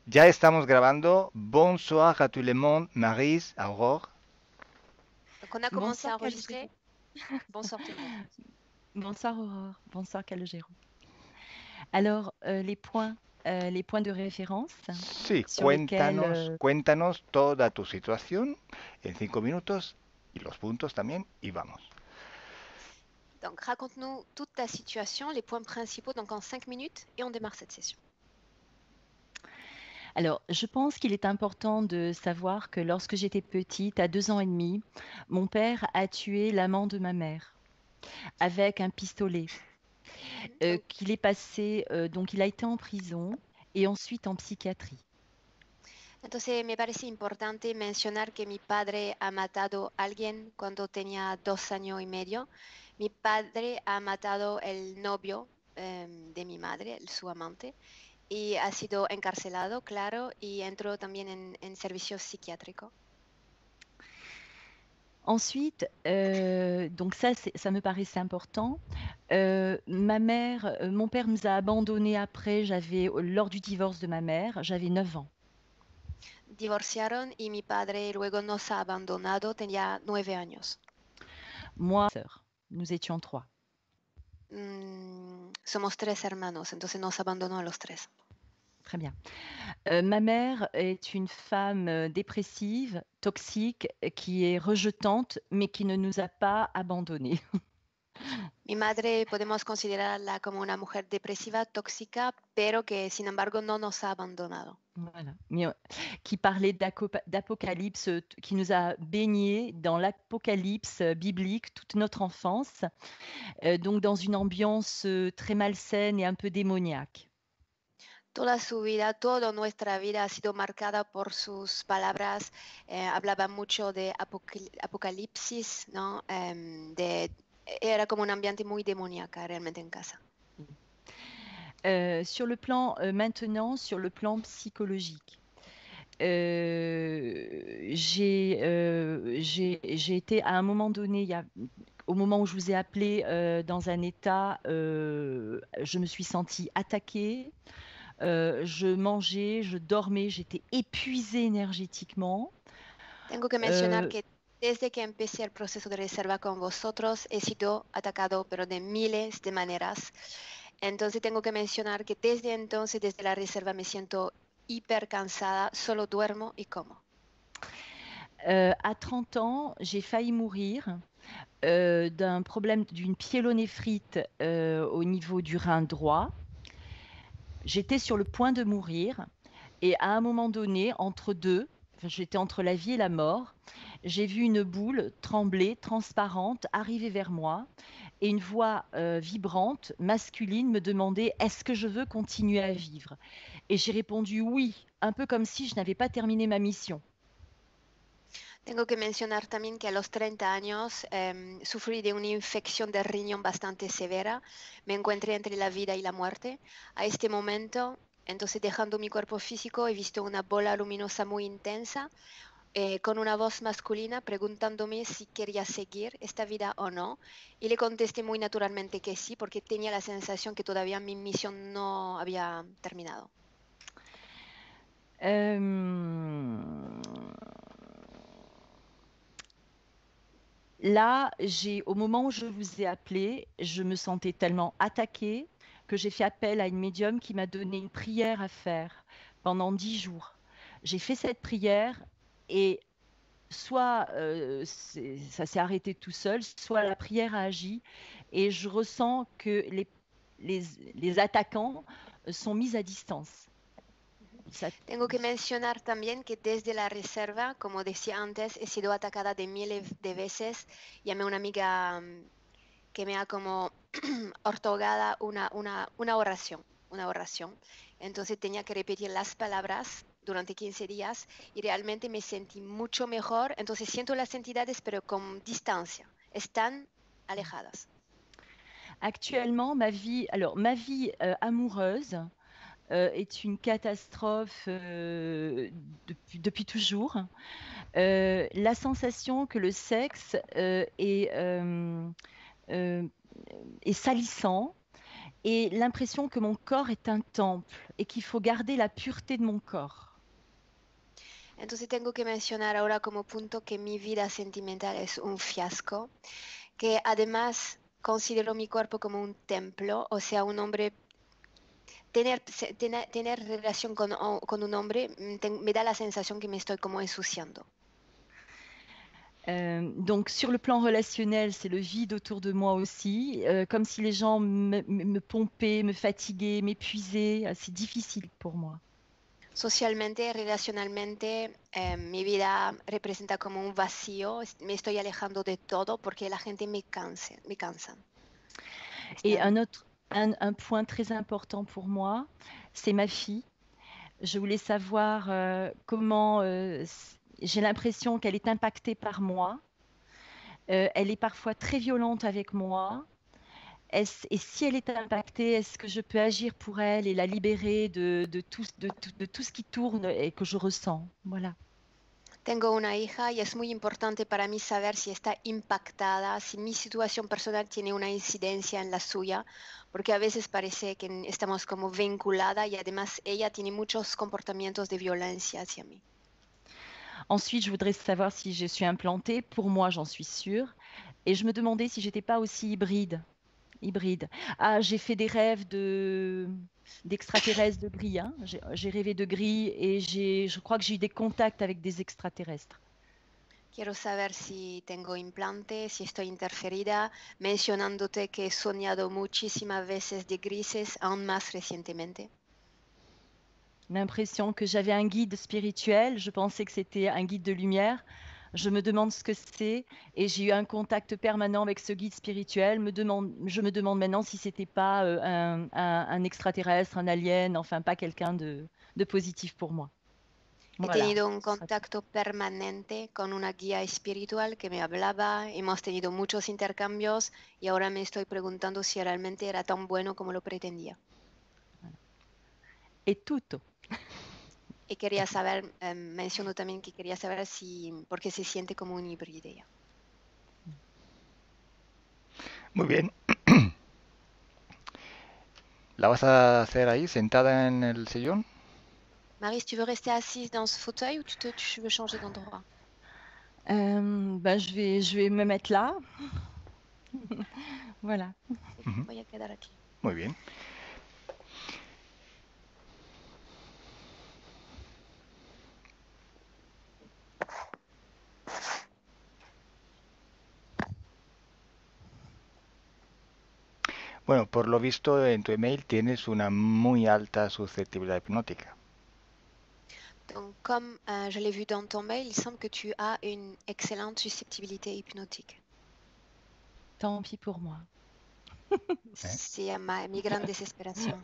Ya estamos grabando. Bonsoir à tout le monde, Maryse, Aurore. Donc, on a commencé Bonsoir à Calogero. enregistrer. Bonsoir tout le monde. Bonsoir Aurore. Bonsoir Calogero. Alors, les points de référence Sí, sur lesquels... cuéntanos toda tu situación en 5 minutos y los puntos también y vamos. Donc, raconte-nous toute ta situation, les points principaux, donc en 5 minutes, et on démarre cette session. Alors, je pense qu'il est important de savoir que lorsque j'étais petite, à 2 ans et demi, mon père a tué l'amant de ma mère avec un pistolet, Donc, qu'il est passé, donc il a été en prison et ensuite en psychiatrie. entonces, me parece importante mencionar que mi padre ha matado a alguien cuando tenía 2 años y medio. Mi padre ha matado el novio de mi madre, su amante, y ha sido encarcelado, claro, y entró también en servicio psiquiátrico. Ensuite, donc ça me paraissait important. Mon père nous a abandonnés après, lors du divorce de ma mère, j'avais 9 ans. Divorciaron y mi padre luego nos ha abandonado, tenía 9 años. Moi, sœur, nous étions 3. Somos 3 hermanos, entonces nos abandonó a los 3. Très bien. Ma mère est une femme dépressive, toxique, qui est rejetante, mais qui ne nous a pas abandonnés. Mi madre podemos considerarla como una mujer depresiva, tóxica, pero que sin embargo no nos ha abandonado. Voilà. Qui parlait d'apocalypse, qui nous a baignés dans l'apocalypse biblique toute notre enfance, donc dans une ambiance très malsaine et un peu démoniaque. Toda su vida, toda nuestra vida ha sido marcada por sus palabras. Hablaba mucho de apocalipsis, ¿no? Era como un ambiente muy demoníaca realmente en casa. Maintenant, sur le plan psychologique, j'ai été à un moment donné, au moment où je vous ai appelé, dans un état, je me suis sentie attaquée, je mangeais, je dormais, j'étais épuisée énergétiquement. Tengo que mencionar que desde que empecé el proceso de reserva con vosotros he sido atacado, pero de miles de maneras. Entonces tengo que mencionar que desde entonces, desde la reserva, me siento hiper cansada, solo duermo y como. À 30 ans, j'ai failli mourir d'un problème d'une pyélonéphrite au niveau du rein droit. J'étais sur le point de mourir et à un moment donné, j'étais entre la vie et la mort, j'ai vu une boule trembler, transparente, arriver vers moi et une voix vibrante, masculine, me demander: est-ce que je veux continuer à vivre? Et j'ai répondu oui, un peu comme si je n'avais pas terminé ma mission. Tengo que mencionar también que a los 30 años sufrí de una infección de riñón bastante severa. Me encontré entre la vida y la muerte. A este momento, entonces dejando mi cuerpo físico, he visto una bola luminosa muy intensa con una voz masculina preguntándome si quería seguir esta vida o no. Y le contesté muy naturalmente que sí, porque tenía la sensación que todavía mi misión no había terminado. Euh, Là, au moment où je vous ai appelé, je me sentais tellement attaquée que j'ai fait appel à une médium qui m'a donné une prière à faire pendant 10 jours. J'ai fait cette prière et soit ça s'est arrêté tout seul, soit la prière a agi et je ressens que les, les attaquants sont mis à distance. Ça- Tengo que mencionar también que desde la reserva, como decía antes, he sido atacada de miles de veces. Llamé a una amiga que me ha como ortogada una oración. Entonces tenía que repetir las palabras durante 15 días y realmente me sentí mucho mejor. Entonces siento las entidades, pero con distancia. Están alejadas. Actuellement, ma vie amoureuse est une catastrophe depuis toujours. La sensation que le sexe est salissant et l'impression que mon corps est un temple et qu'il faut garder la pureté de mon corps. Entonces tengo que mencionar ahora como punto que mi vida sentimental es un fiasco, que además considero mi cuerpo como un templo, o sea, un hombre, tener relación con un hombre me da la sensación que me estoy como ensuciando. Donc sur le plan relationnel, c'est le vide autour de moi aussi, comme si les gens me pompaient, me fatiguaient, m'épuisaient. C'est difficile pour moi. Socialmente, relacionalmente, mi vida representa como un vacío. Me estoy alejando de todo porque la gente me cansa. Et un point très important pour moi, c'est ma fille. Je voulais savoir comment j'ai l'impression qu'elle est impactée par moi. Elle est parfois très violente avec moi. Et si elle est impactée, est-ce que je peux agir pour elle et la libérer de tout ce qui tourne et que je ressens? Voilà. Tengo una hija y es muy importante para mí saber si está impactada, si mi situación personal tiene una incidencia en la suya, porque a veces parece que estamos como vinculada y además ella tiene muchos comportamientos de violencia hacia mí. Ensuite, je voudrais savoir si je suis implantée. Pour moi, j'en suis sûre. Et je me demandais si j'étais pas aussi hybride. Ah, j'ai fait des rêves d'extraterrestres de gris. Hein. J'ai rêvé de gris et je crois que j'ai eu des contacts avec des extraterrestres. Quiero saber si tengo implante, si estoy interferida, mencionándote que he soñado muchísimas veces de grises, aún más recientemente. L'impression que j'avais un guide spirituel. Je pensais que c'était un guide de lumière. Je me demande ce que c'est et j'ai eu un contact permanent avec ce guide spirituel. Je me demande maintenant si c'était pas un extraterrestre, un alien, enfin pas quelqu'un de positif pour moi. He tenido un contacto permanente con una guía espiritual que me hablaba, hemos tenido muchos intercambios y ahora me estoy preguntando si realmente era tan bueno como lo pretendía. Et tutto. Y quería saber, menciono también que quería saber si, por qué se siente como un híbrido ella. Muy bien. ¿La vas a hacer ahí, sentada en el sillón? Maryse, tu veux rester assise dans ce fauteuil ou tu veux changer d'endroit? Je vais me mettre là. Voilà. Voy a quedar aquí. Muy bien. Bueno, por lo visto en tu email tienes una muy alta susceptibilidad hipnótica. Donc, comme je l'ai vu dans ton mail, il semble que tu as une excellente susceptibilité hypnotique. Tant pis pour moi. C'est mi gran desesperación.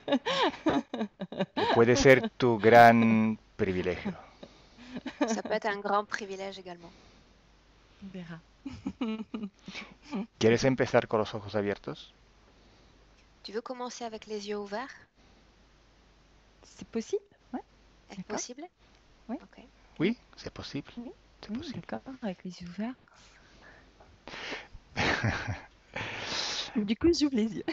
Puede ser tu gran privilegio. Ça peut être un grand privilège également. On verra. ¿Quieres empezar con los ojos abiertos? Tu veux commencer avec les yeux ouverts? C'est possible? Ouais. Est-ce possible? Oui. Ok. Oui, c'est possible. Oui. C'est possible. D'accord, avec les yeux ouverts. Du coup, j'ouvre les yeux.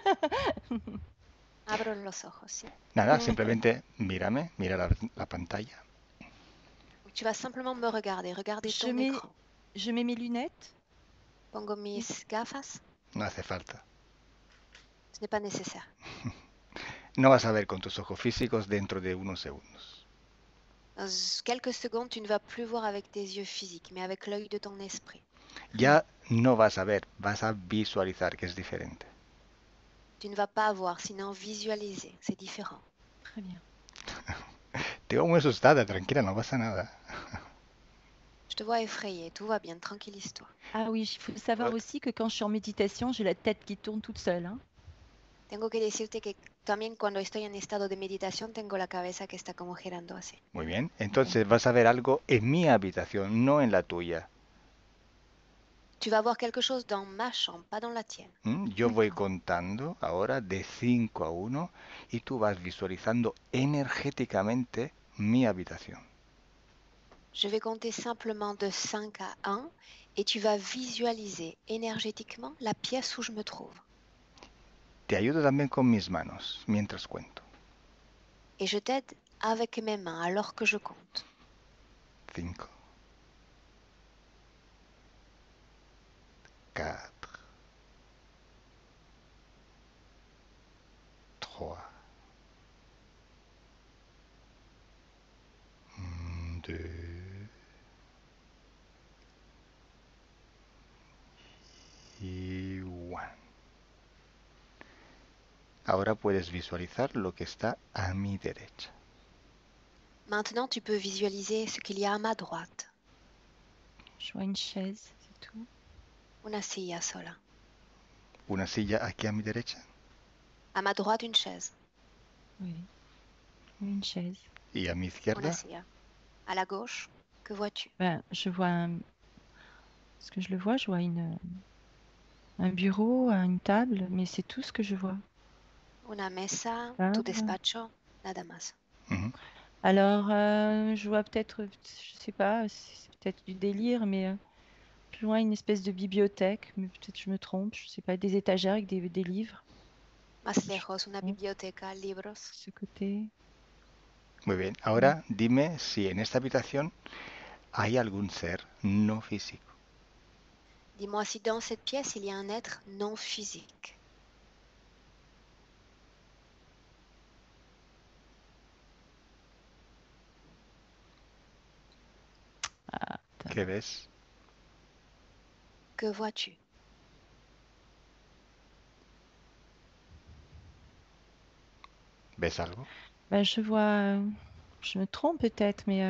Abro los ojos, sí. Nada, simplemente mírame, mira la pantalla. Tu vas simplement me regarder ton écran. Je mets mes lunettes. Pongo mis gafas. No hace falta. Ce n'est pas nécessaire. No vas a ver con tus ojos físicos dentro de unos segundos. Dans quelques secondes, tu ne vas plus voir avec tes yeux physiques, mais avec l'œil de ton esprit. Ya no vas a ver, vas a visualizar, que es diferente. Tu ne vas pas voir, sinon visualiser, c'est différent. Très bien. Te veo muy asustada, tranquila, no pasa nada. Je te vois effrayée, tout va bien, tranquillise-toi. Ah oui, il faut savoir aussi que quand je suis en méditation, j'ai la tête qui tourne toute seule. Hein. Tengo que decirte que también cuando estoy en estado de meditación tengo la cabeza que está como girando así. Muy bien, entonces vas a ver algo en mi habitación, no en la tuya. Tu vas voir quelque chose dans ma chambre, pas dans la tienne. Yo voy contando ahora de 5 a 1 y tú vas visualizando energéticamente mi habitación. Je vais compter simplement de 5 à 1 et tu vas visualiser énergétiquement la pièce où je me trouve. Te ayudo también con mis manos mientras cuento. Et je t'aide avec mes mains alors que je compte. 5, 4, 3, 2 y 1. Ahora puedes visualizar lo que está a mi derecha. Maintenant, tu peux visualiser ce qu'il y a à ma droite. Je vois une chaise, c'est tout. Una silla sola. Una silla aquí a mi derecha À ma droite, une chaise. Oui. Une chaise. y a mi Una izquierda silla. À la gauche, que vois-tu? Ben, je vois un... Ce que je le vois, je vois un bureau, une table, mais c'est tout ce que je vois. Una mesa, tu Table. despacho, nada más. Mhm. Alors, je vois peut-être, je sais pas, c'est peut-être du délire, mais plus loin une espèce de bibliothèque, mais peut-être je me trompe, je sais pas, des étagères avec des livres. Más lejos, una Oh. biblioteca, libros. Ce côté. Muy bien. Ahora dime si en esta habitación hay algún ser no físico. Dis-moi si dans cette pièce, il y a un être non physique. Ah, ¿Qué ves? Que vois-tu? ¿Ves algo? ben, je vois, je me trompe peut-être, mais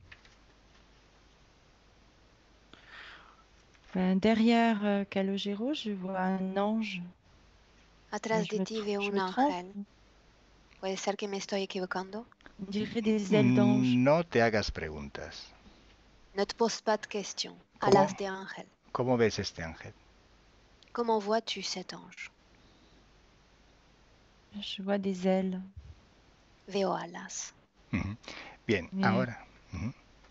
ben, derrière Calogero, je vois un ange. Atrás Mais de ti veo je un me trompe. ángel. ¿Puede ser que me estoy equivocando? On dirait des ailes d'ange. No te hagas preguntas. Ne te pose pas de questions. ¿Cómo, Alas de ángel. cómo ves este ángel? Comment vois-tu cet ange? Je vois des ailes. Veo alas. Ujú. Bien, Mais ahora. Ujú.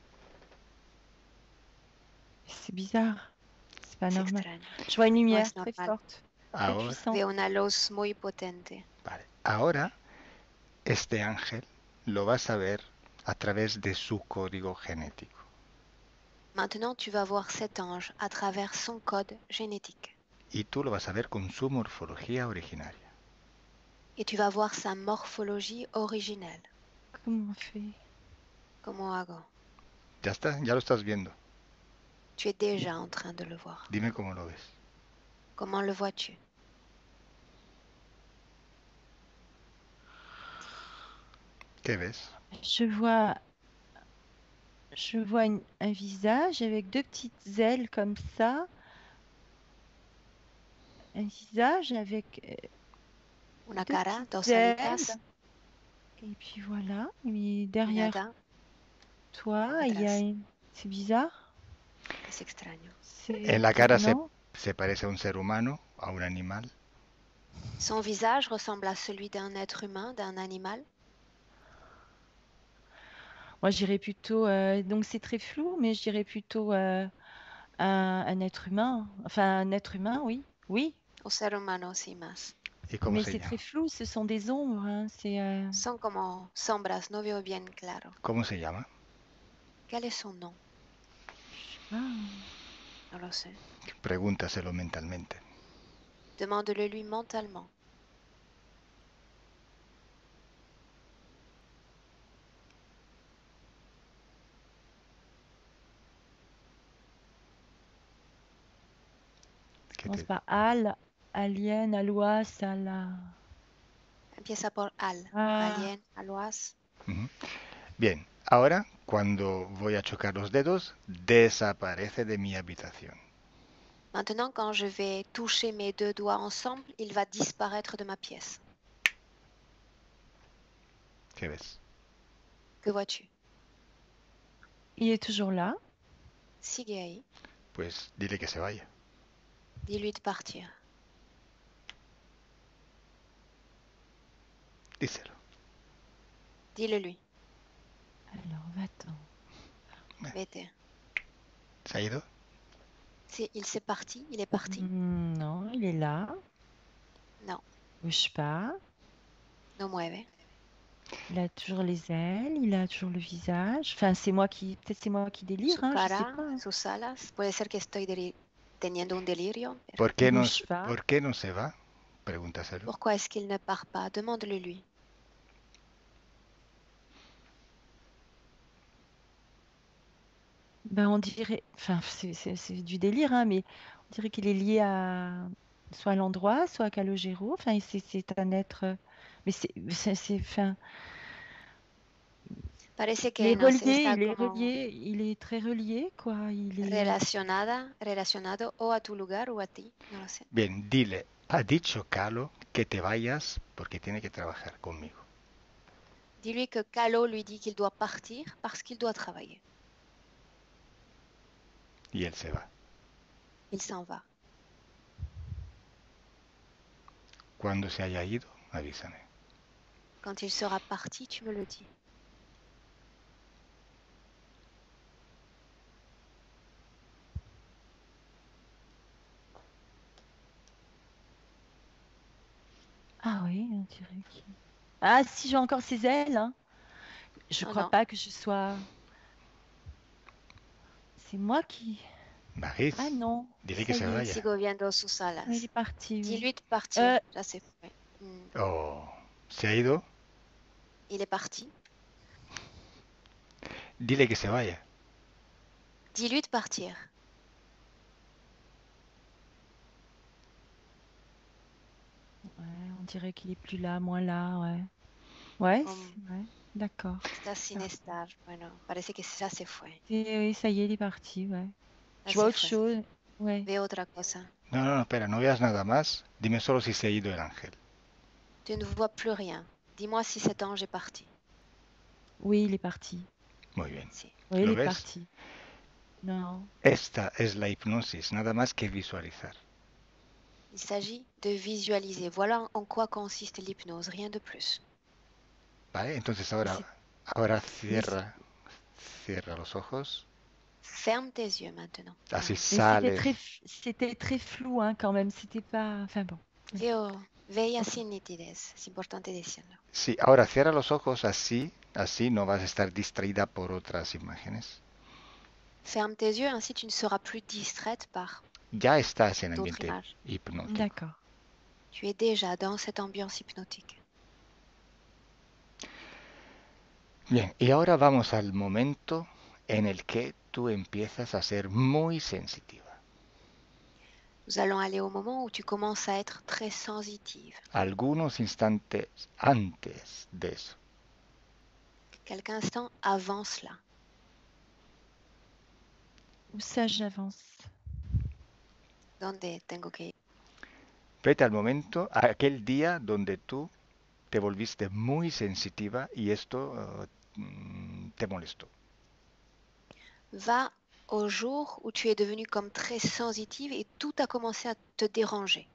c'est bizarre. C'est pas C'est normal. extraño. Je vois une No lumière es très normal. forte, très Ahora, puissante. Veo una luz muy potente. vale. Ahora, este ángel lo vas a ver a través de su código genético. Maintenant, tu vas voir cet ange à travers son code génétique. Y tú lo vas a ver con su morfología originaria. Et tu vas voir sa morphologie originelle. Comment on fait? Comment hago? Ya está, ya lo estás viendo. Tu es déjà en train de le voir. Dime cómo lo ves. Comment le vois-tu? ¿Qué ves? Je vois un visage avec deux petites ailes comme ça. Un visage avec Una deux cara, petites dos ailes. alitas, Et puis voilà. Mais y derrière nada. toi, il y a Atrás. une... C'est bizarre. Es extraño. C'est En la cara étonnant. se parece a un ser humano, a un animal. Son visage ressemble à celui d'un être humain, d'un animal. Moi, je dirais plutôt... donc c'est très flou, mais je dirais plutôt un être humain. Enfin, un être humain, oui. Oui. O ser humano, sin más. ¿Y cómo Mais se c'est llama? très flou, ce sont des ombres. Hein. C'est... Son como sombras, no veo bien claro. ¿Cómo se llama? Quel est son nom? Ah. No lo sé. Pregúntaselo mentalmente. Demande-le lui mentalement. Je commence par Al, Alien, Alois, Ala. Empieza por al. Ah. Alien, aloas. Ujú. Bien, ahora cuando voy a chocar los dedos, desaparece de mi habitación. Maintenant, quand je vais toucher mes deux doigts ensemble, il va disparaître de ma pièce. ¿Qué ves? Que vois-tu? Il est toujours là. Sigue ahí. Pues dile que se vaya. Dis-lui de partir. Díselo. Dis-le lui. Alors, va-t'en. Vete. ¿Se ha ido? Il s'est parti, il est parti. Non, il est là. Non, Bouge pas. no mueve. Il a toujours les ailes, il a toujours le visage. Enfin, peut-être c'est moi qui délire, Su hein, je sais cara, pas. sus alas. Puede ser que estoy teniendo un delirio, pero ¿Por Il qué no, bouge pas. por qué no se va? Pregúntaselo. pourquoi est-ce qu'il ne part pas? Demande-le lui. Ben, on dirait, enfin, c'est du délire, hein, mais on dirait qu'il est lié soit à l'endroit, soit à Calogero. Enfin, c'est un être, mais enfin, Parece que no sé, está il est como relié, il est très relié, quoi. Il est, relacionado o a tu lugar o a ti, no lo sé. Bien, dile, ha dicho Calo que te vayas porque tiene que trabajar conmigo. Dis-lui que Calo lui dit qu'il doit partir parce qu'il doit travailler. Y él se va. Il s'en va. Cuando se haya ido, avísame. Quand il sera parti, tu me le dis. ah oui, on dirait qu'il. Ah, si j'ai encore ses ailes, hein. Je Non, crois non. pas que je sois. C'est moi qui. Maris, Ah non, dile que ça se y est. vaya. Sigo viendo sus Oui, il est alas. parti, oui. Dis-lui de partir. Euh, Ya se fue. Mm. Oh, ¿se ha ido? Il est parti. Dile que se vaya. Dis-lui de partir. Ouais, on dirait qu'il est plus là, moins là, ouais. Ouais, Comme ouais, d'accord. está sin Ah, estar. Bueno, parece que ya se fue. oui, ça y est, il est parti, ouais. Ya Je vois se autre fue. chose. Ouais. Ve otra cosa. No, no, no, espera, no veas nada más. Dime solo si se ha ido el ángel. Tu ne vois plus rien. Dis-moi si cet ange est parti. Oui, il est parti. Muy bien. Si. Oui, il ¿Lo est ves? parti. Non. Esta es la hipnosis, nada más que visualizar. Il s'agit de visualiser. Voilà en quoi consiste l'hypnose, rien de plus. ¿Vale? Entonces Mais c'est- ahora mais c'est- cierra los ojos. Ferme tes yeux maintenant. Así Ahora. mais sales. c'était très flou, hein, quand même. C'était pas. Enfin bon. Oui. Ve y sin nitidez. Es importante decirlo. Sí, ahora cierra los ojos así no vas a estar distraída por otras imágenes. Ferme tes yeux, ainsi tu ne seras plus distraite par Ya estás en d'autres ambiente images. hipnótico. D'accord. Tu es déjà dans cette ambiance hypnotique. Bien, y ahora vamos al momento en el que tú empiezas a ser muy sensitiva. Nous allons aller au moment où tu commences à être très sensitive. Algunos instantes antes de eso. Quelques instants avant cela. Où ça, j'avance. Donde tengo que ir. Vete al momento, a aquel día donde tú te volviste muy sensitiva y esto te molestó. Va au jour où tu es devenue comme très sensitive et tout a commencé à te déranger.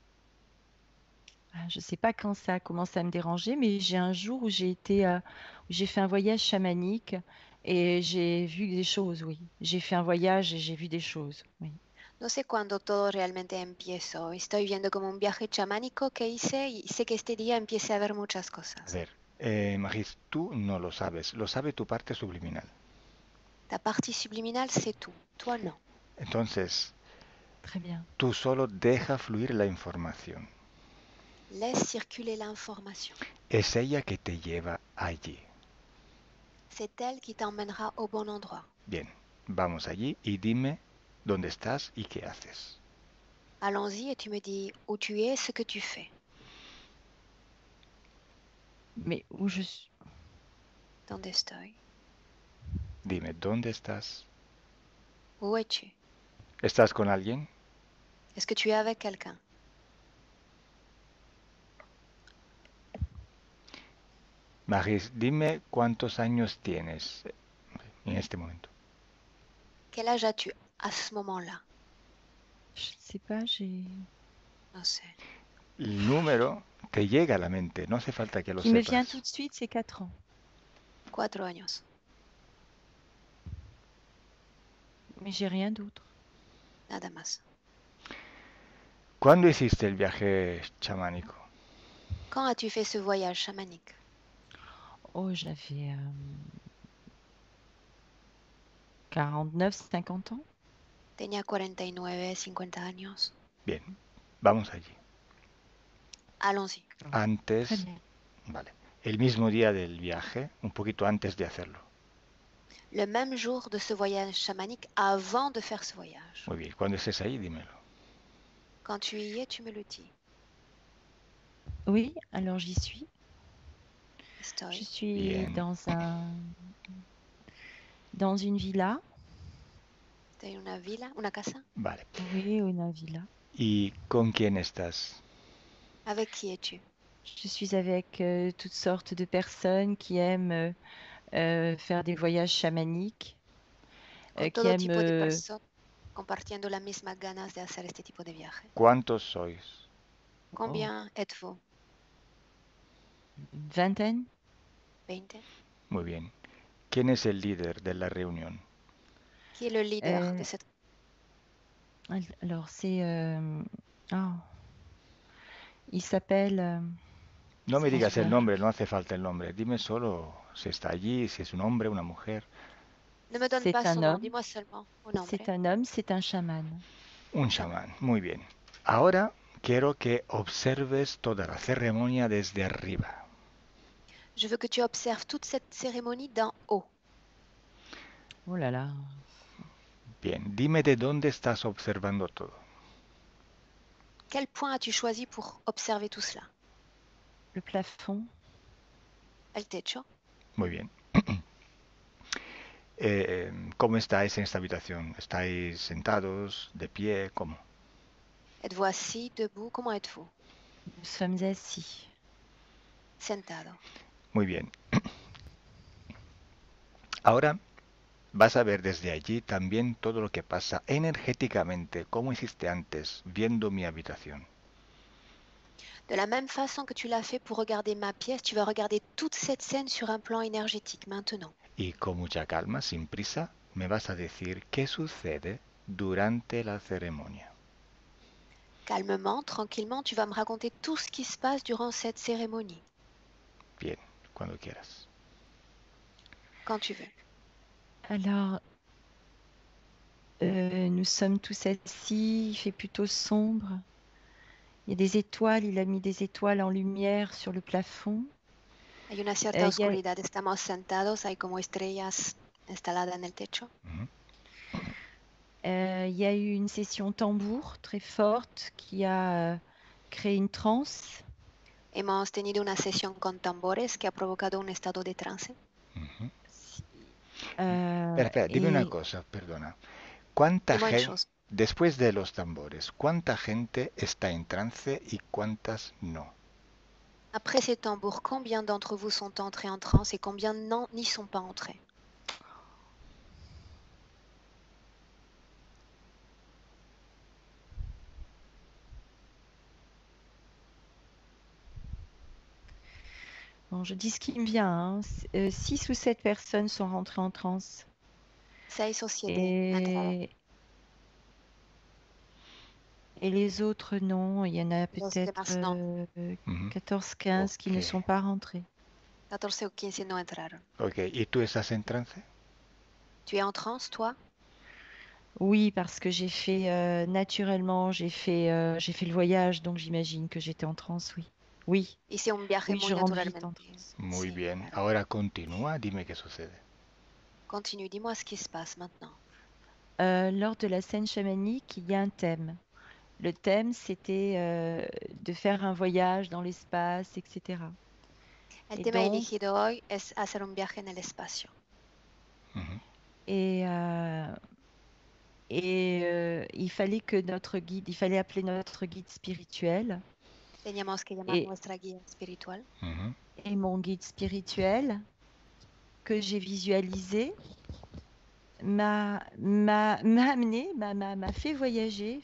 Ah, je sais pas quand ça a commencé à me déranger, mais j'ai un jour où j'ai fait un voyage chamanique et j'ai vu des choses, oui. J'ai fait un voyage et j'ai vu des choses, oui. No sé cuándo todo realmente empezó. Estoy viendo como un viaje chamánico que hice y sé que este día empiece a ver muchas A cosas. ver, Magis, tú no lo sabes, lo sabe tu parte subliminal. Ta partie subliminale, c'est tout. Toi, non. Entonces, Très bien. tú solo deja fluir la información. Laisse circuler l'information. Es ella que te lleva allí. C'est elle qui t'emmènera au bon endroit. Bien, vamos allí y dime dónde estás y qué haces. Allons-y et tu me dis où tu es, ce que tu fais. Mais où je suis. Donde estoy? Dime, ¿dónde estás? Où es-tu? ¿Estás con alguien? Est-ce que tu es avec quelqu'un? Magis, dime cuántos años tienes en este momento. Quel âge as-tu à ce moment-là? Je sais pas, j'ai. No sé. El número te llega a la mente, no hace falta que lo Qui me vient sepas. tout de suite, c'est 4 ans. 4 años. Mais j'ai rien d'autre. Nada más. ¿Cuándo hiciste el viaje chamánico? Quand as-tu fait ce voyage chamanique? Oh, j'avais 49, 50 ans. Tenía 49, 50 años. Bien, vamos allí. Allons-y. Très Antes, bien. vale, el mismo día del viaje, un poquito antes de hacerlo. Le même jour de ce voyage chamanique, avant de faire ce voyage. Muy bien, cuando estés ahí, dímelo. Quand tu y es, tu me le dis. Oui, alors j'y suis. Je Estoy. suis Bien. dans une villa. Estoy en una villa, una casa. Vale. Oui, une villa. ¿Y con quién estás? Avec qui es-tu? Je suis avec toutes sortes de personnes qui aiment faire des voyages chamaniques, Con qui todo aiment tipo de personas compartiendo las mismas ganas de hacer este tipo de viaje. ¿Cuántos sois? Combien êtes-vous? une vingtaine. 20. Muy bien. ¿Quién es el líder de la reunión? Qui est le leader de cette... Alors c'est... oh, il s'appelle... No me digas el François. nombre, no hace falta el nombre. Dime solo si está allí, si es un hombre, una mujer. Ne me donne C'est pas un son nom, homme. dis-moi seulement un nombre. C'est un homme, c'est un chaman. Un chamán. Muy bien. Ahora quiero que observes toda la ceremonia desde arriba. Je veux que tu observes toute cette cérémonie d'en haut. Oh là là. Bien, dime de dónde estás observando todo. Quel point as-tu choisi pour observer tout cela? Le plafond. El techo. Muy bien. ¿Cómo estáis en esta habitación? ¿Estáis sentados, de pie? ¿Cómo? Êtes-vous assis, debout? Comment êtes-vous? Nous sommes assis. Sentado. Muy bien. Ahora vas a ver desde allí también todo lo que pasa energéticamente, como hiciste antes, viendo mi habitación. De la même façon que tu l'as fait pour regarder ma pièce, tu vas regarder toute cette scène sur un plan énergétique maintenant. Y con mucha calma, sin prisa, me vas a decir qué sucede durante la ceremonia. Calmement, tranquillement, tu vas me raconter tout ce qui se passe durant cette cérémonie, Bien, cuando quieras. quand tu veux. Alors, nous sommes tous assis, il fait plutôt sombre. Il y a des étoiles, il a mis des étoiles en lumière sur le plafond. Hay una cierta Il y a, oscuridad, estamos sentados, hay como estrellas instaladas en el techo. il y a eu une session tambour très forte qui a créé une transe. Hemos tenido una sesión con tambores que ha provocado un estado de trance. Espera, dime una Et cosa, perdona. ¿Cuánta Dis-moi une gente, chose. después de los tambores, cuánta gente está en trance y cuántas no? Après ces tambours, combien d'entre vous sont entrés en transe et combien n'y sont pas entrés? bon, je dis ce qui me vient. 6 ou 7 personnes sont rentrées en transe. 6 o 7 entraron. Et les autres, non. Il y en a Los peut-être demás no. 14-15 qui ne Ok. sont pas rentrés. 14 o 15 no entraron. Ok, ¿y tú estás en trance? Tu es en transe, toi? Oui, parce que j'ai fait naturellement, j'ai fait le voyage, donc j'imagine que j'étais en transe, oui. Oui, Hice un viaje oui, muy je rentre vite en naturalmente. transe. Muy Sí. bien. Ahora continúa, dime qué sucede. Continue, dis-moi ce qui se passe maintenant. Lors de la scène chamanique, il y a un thème. Le thème, c'était de faire un voyage dans l'espace, etc. El Et tema donc, elegido hoy es hacer un viaje en el espacio. et, euh, il fallait que il fallait appeler notre guide spirituel. Teníamos que llamar Et, nuestra guía espiritual. et mon guide spirituel, que j'ai visualisé, m'a amené, m'a fait voyager,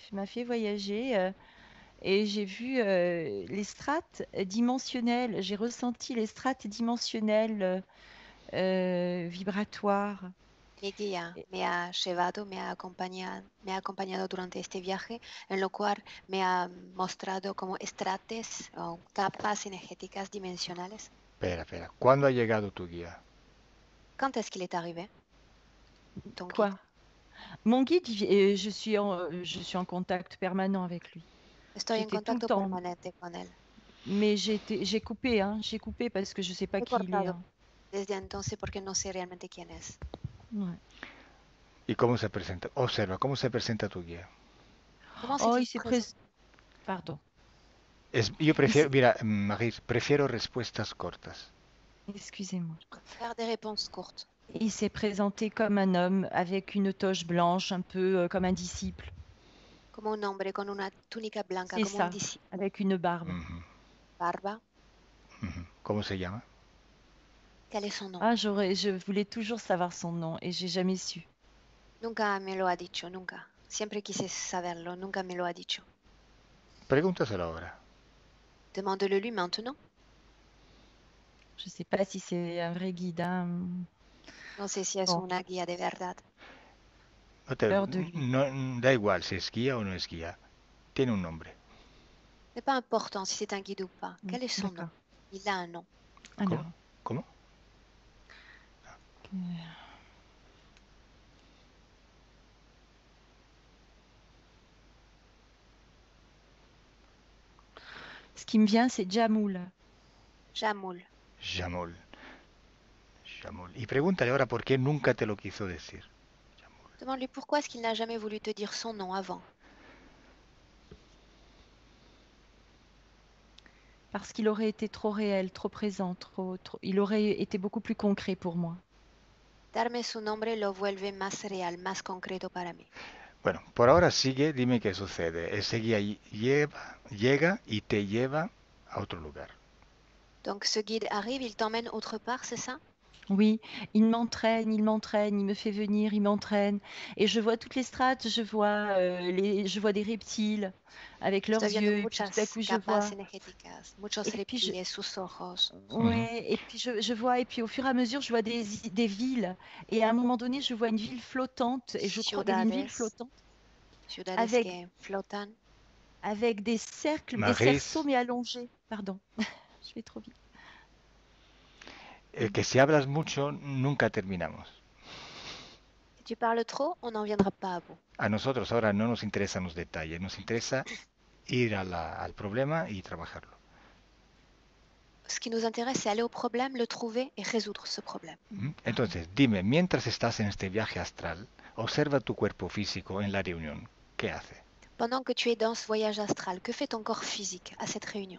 et j'ai vu les strates dimensionnelles, j'ai ressenti les strates dimensionnelles vibratoires Mi guía Et- me ha llevado, me ha acompañado durante este viaje, en lo cual me ha mostrado como estrates o capas energéticas dimensionales. Espera, espera. ¿Cuándo ha llegado tu guía? Quand est-ce qu'il est arrivé, ton guide? Quoi? Mon guide, je suis en contact permanent avec lui. Estoy en J'étais tout le contacto temps, permanente con él. mais j'ai coupé, hein, j'ai coupé parce que je sais pas He qui il est, cortado hein. desde entonces porque no sé realmente quién es. Ouais. ¿Y cómo se presenta? Observa, ¿cómo se presenta tu guía? Comment Oh, s'est-il présenté? Pardon. Yo Il prefiero, s'est- mira, Marie, prefiero respuestas cortas. Excusez-moi. Faire des réponses courtes. Il s'est présenté comme un homme avec une toge blanche, un peu comme un disciple. Como un hombre con una túnica blanca, C'est como un ça, discípulo. avec une barbe. Ujú, Barba. ujú. ¿Cómo se llama? Quel est son nom? Ah, je voulais toujours savoir son nom et j'ai jamais su. Nunca me lo ha dicho, nunca. Siempre quise saberlo, nunca me lo ha dicho. Pregúntaselo ahora. Demande-le lui maintenant. Je sais pas si c'est un vrai guide, hein. No sé si es Bon, una guía de verdad. peur de lui. Da igual si es guía o no es guía. Tiene un nombre. N'est pas important si c'est un guide ou pas. Quel est son nom? D'accord. Il a un nom. ¿Cómo? Alors, ¿Cómo? ce qui me vient, c'est Jamoul. Jamoul. Jamol. Jamol. Y pregúntale ahora por qué nunca te lo quiso decir. Jamol. Demande-lui pourquoi est-ce qu'il n'a jamais voulu te dire son nom avant. Parce qu'il aurait été trop réel, trop présent, il aurait été beaucoup plus concret pour moi. Darme su nombre lo vuelve más real, más concreto para mí. Bueno, por ahora sigue, dime qué sucede. Ese guía llega y te lleva a otro lugar. Donc ce guide arrive, il t'emmène autre part, c'est ça? Oui, il m'entraîne, il me fait venir, il m'entraîne. Et je vois toutes les strates, je vois des reptiles avec leurs Estoy viendo yeux, et puis tout à muchas coup je capas vois, energéticas, muchos et puis reptiles, sus ojos. Ujú. ouais, et puis je vois, et puis au fur et à mesure, je vois des villes. Et à un moment donné, je vois une ville flottante, et je crois une ville Ciudades, flottante ciudades avec, que flotan. avec des cerceaux, Maris, mais allongés. Pardon, je vais trop vite. que si hablas mucho, nunca terminamos. Si tu parles trop, on n'en viendra pas à bout. A nosotros ahora no nos interesan los detalles, nos interesa ir al problema y trabajarlo. Ce qui nous intéresse, c'est aller au problème, le trouver et résoudre ce problème. Entonces, dime, mientras estás en este viaje astral, observa tu cuerpo físico en la reunión. ¿Qué hace? Pendant que tu es dans ce voyage astral, que fait ton corps physique à cette réunion?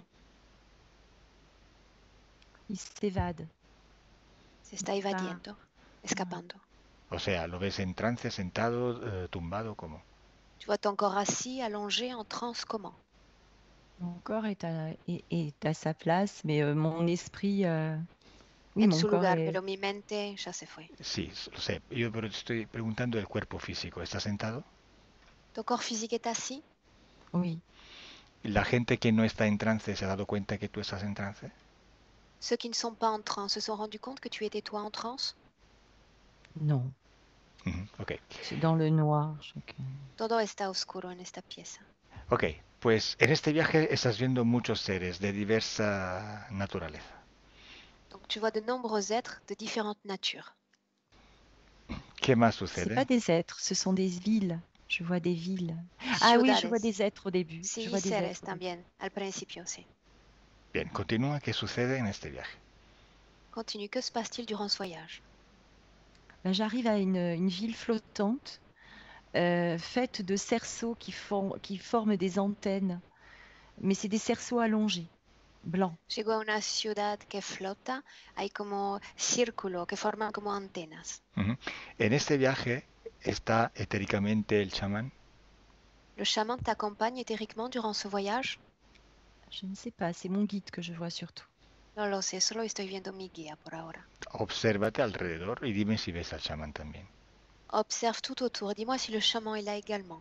Il s'évade. Se está evadiendo, escapando. O sea, ¿lo ves en trance, sentado, tumbado, cómo? Tu vois ton corps assis, allongé, en transe, comment? Mon corps est à sa place, mais mon esprit, oui, En mon su corps lugar, est... pero mi mente ya se fue. Sí, lo sé. Yo pero te estoy preguntando el cuerpo físico. ¿Está sentado? Ton corps physique est assis? Oui, ¿La gente que no está en trance se ha dado cuenta que tú estás en trance? Ceux qui ne sont pas en transe se sont rendus compte que tu étais toi en transe? non, Ok. c'est dans le noir. Todo está oscuro en esta pieza. Ok, pues en este viaje estás viendo muchos seres de diversa naturaleza. Donc tu vois de nombreux êtres de différentes natures. ¿Qué más C'est sucede? pas des êtres, ce sont des villes. Je vois des villes. Ah oui, je vois Ciudades. des êtres au début. Je Sí, vois des seres êtres au début. también, al principio, sí. Bien, continúa. ¿Qué sucede en este viaje? Continue, que se passe-t-il durant ce voyage? Ben, j'arrive à une ville flottante faite de cerceaux qui forment des antennes, mais c'est des cerceaux allongés, blancs. Llego a una ciudad que flota, hay como círculo que forman como antenas. En este viaje está etéricamente el chamán. Le chaman t'accompagne éthériquement durant ce voyage? Je ne sais pas, c'est mon guide que je vois surtout. No lo sé, solo estoy viendo mi guía por ahora. Obsérvate alrededor y dime si ves al chamán también. Observe tout autour, dis-moi si le chaman est là également.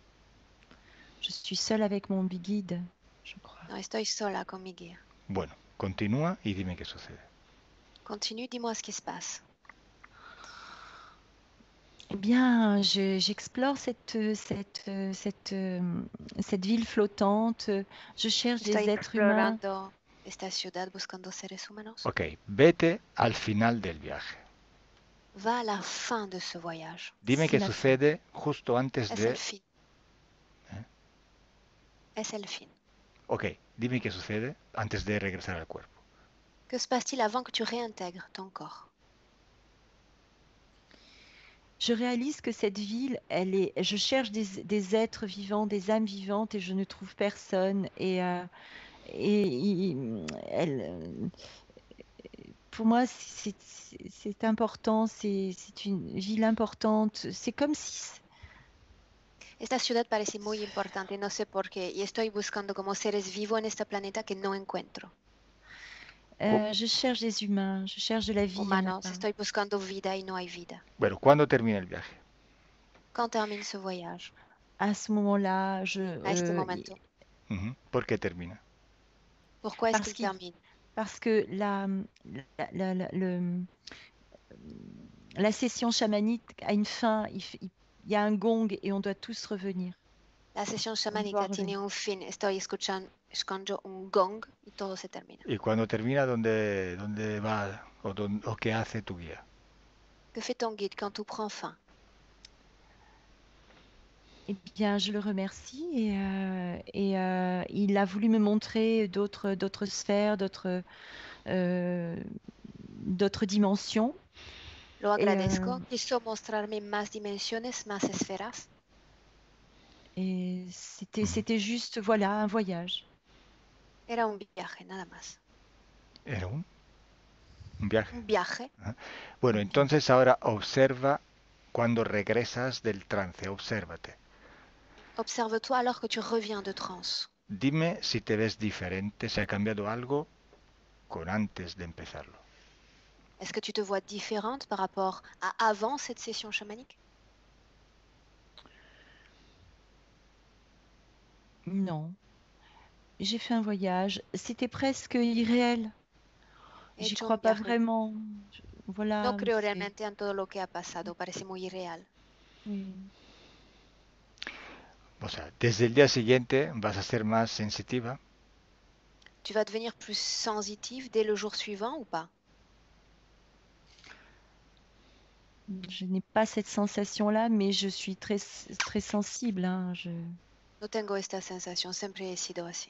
Je suis seule avec mon guide, je crois. No, estoy sola con mi guía. Bueno, Continúa y dime qué sucede. Continue, dis-moi ce qui se passe. Eh bien, j'explore cette ville flottante. Je cherche Estoy des êtres humains. explorando esta ciudad buscando seres humanos. Ok, vete al final del viaje. Va à la fin de ce voyage. Dime C'est qué la fin. sucede justo antes Es de... el fin. Es el fin. Ok, dime qué sucede antes de regresar al cuerpo. Que se passe-t-il avant que tu réintègres ton corps? Je réalise que cette ville, je cherche des êtres vivants, des âmes vivantes, et je ne trouve personne. Pour moi, c'est important. C'est une ville importante. C'est comme si Esta ciudad parece muy importante, no sé por qué, y estoy buscando como seres vivos en este planeta que no encuentro. je cherche des humains, je cherche de la vie. Il y en a Humanos, pas. estoy buscando vida y no hay vida. Bueno, ¿cuándo termina el viaje? Quand termine ce voyage? À ce moment-là, A este momento. ¿Por qué termina? Pourquoi est-ce parce qu'il qu'il- termine? parce que la session chamanique a une fin. Il y a un gong et on doit tous revenir. La sesión On doit chamánica revenir. tiene un fin. Estoy escuchando un gong y todo se termina. Y cuando termina, ¿dónde va o qué hace tu guía? Que fait ton guide quand tout prend fin? Eh bien, je le remercie et il a voulu me montrer d'autres sphères, d'autres dimensions. Lo agradezco. Quiso mostrarme más dimensiones, más esferas. Et c'était juste, voilà, un voyage. Era un viaje, nada más. ¿Era un viaje? Un viaje. Bueno, entonces ahora observa cuando regresas del trance, obsérvate. Observe-toi alors que tu reviens de transe. Dime si te ves diferente, si ha cambiado algo con antes de empezarlo. Est-ce que tu te vois différente par rapport à avant cette session chamanique? Non. J'ai fait un voyage. C'était presque irréel. He J'y hecho crois un pas viaje. vraiment. Voilà. No creo realmente en todo lo que ha pasado. Parece muy irreal. Oui. O sea, desde el día siguiente vas a ser más sensitiva. Tu vas devenir plus sensitive dès le jour suivant ou pas? Je n'ai pas cette sensation-là, mais je suis très, très sensible. Hein. No tengo esta sensación, siempre he sido así.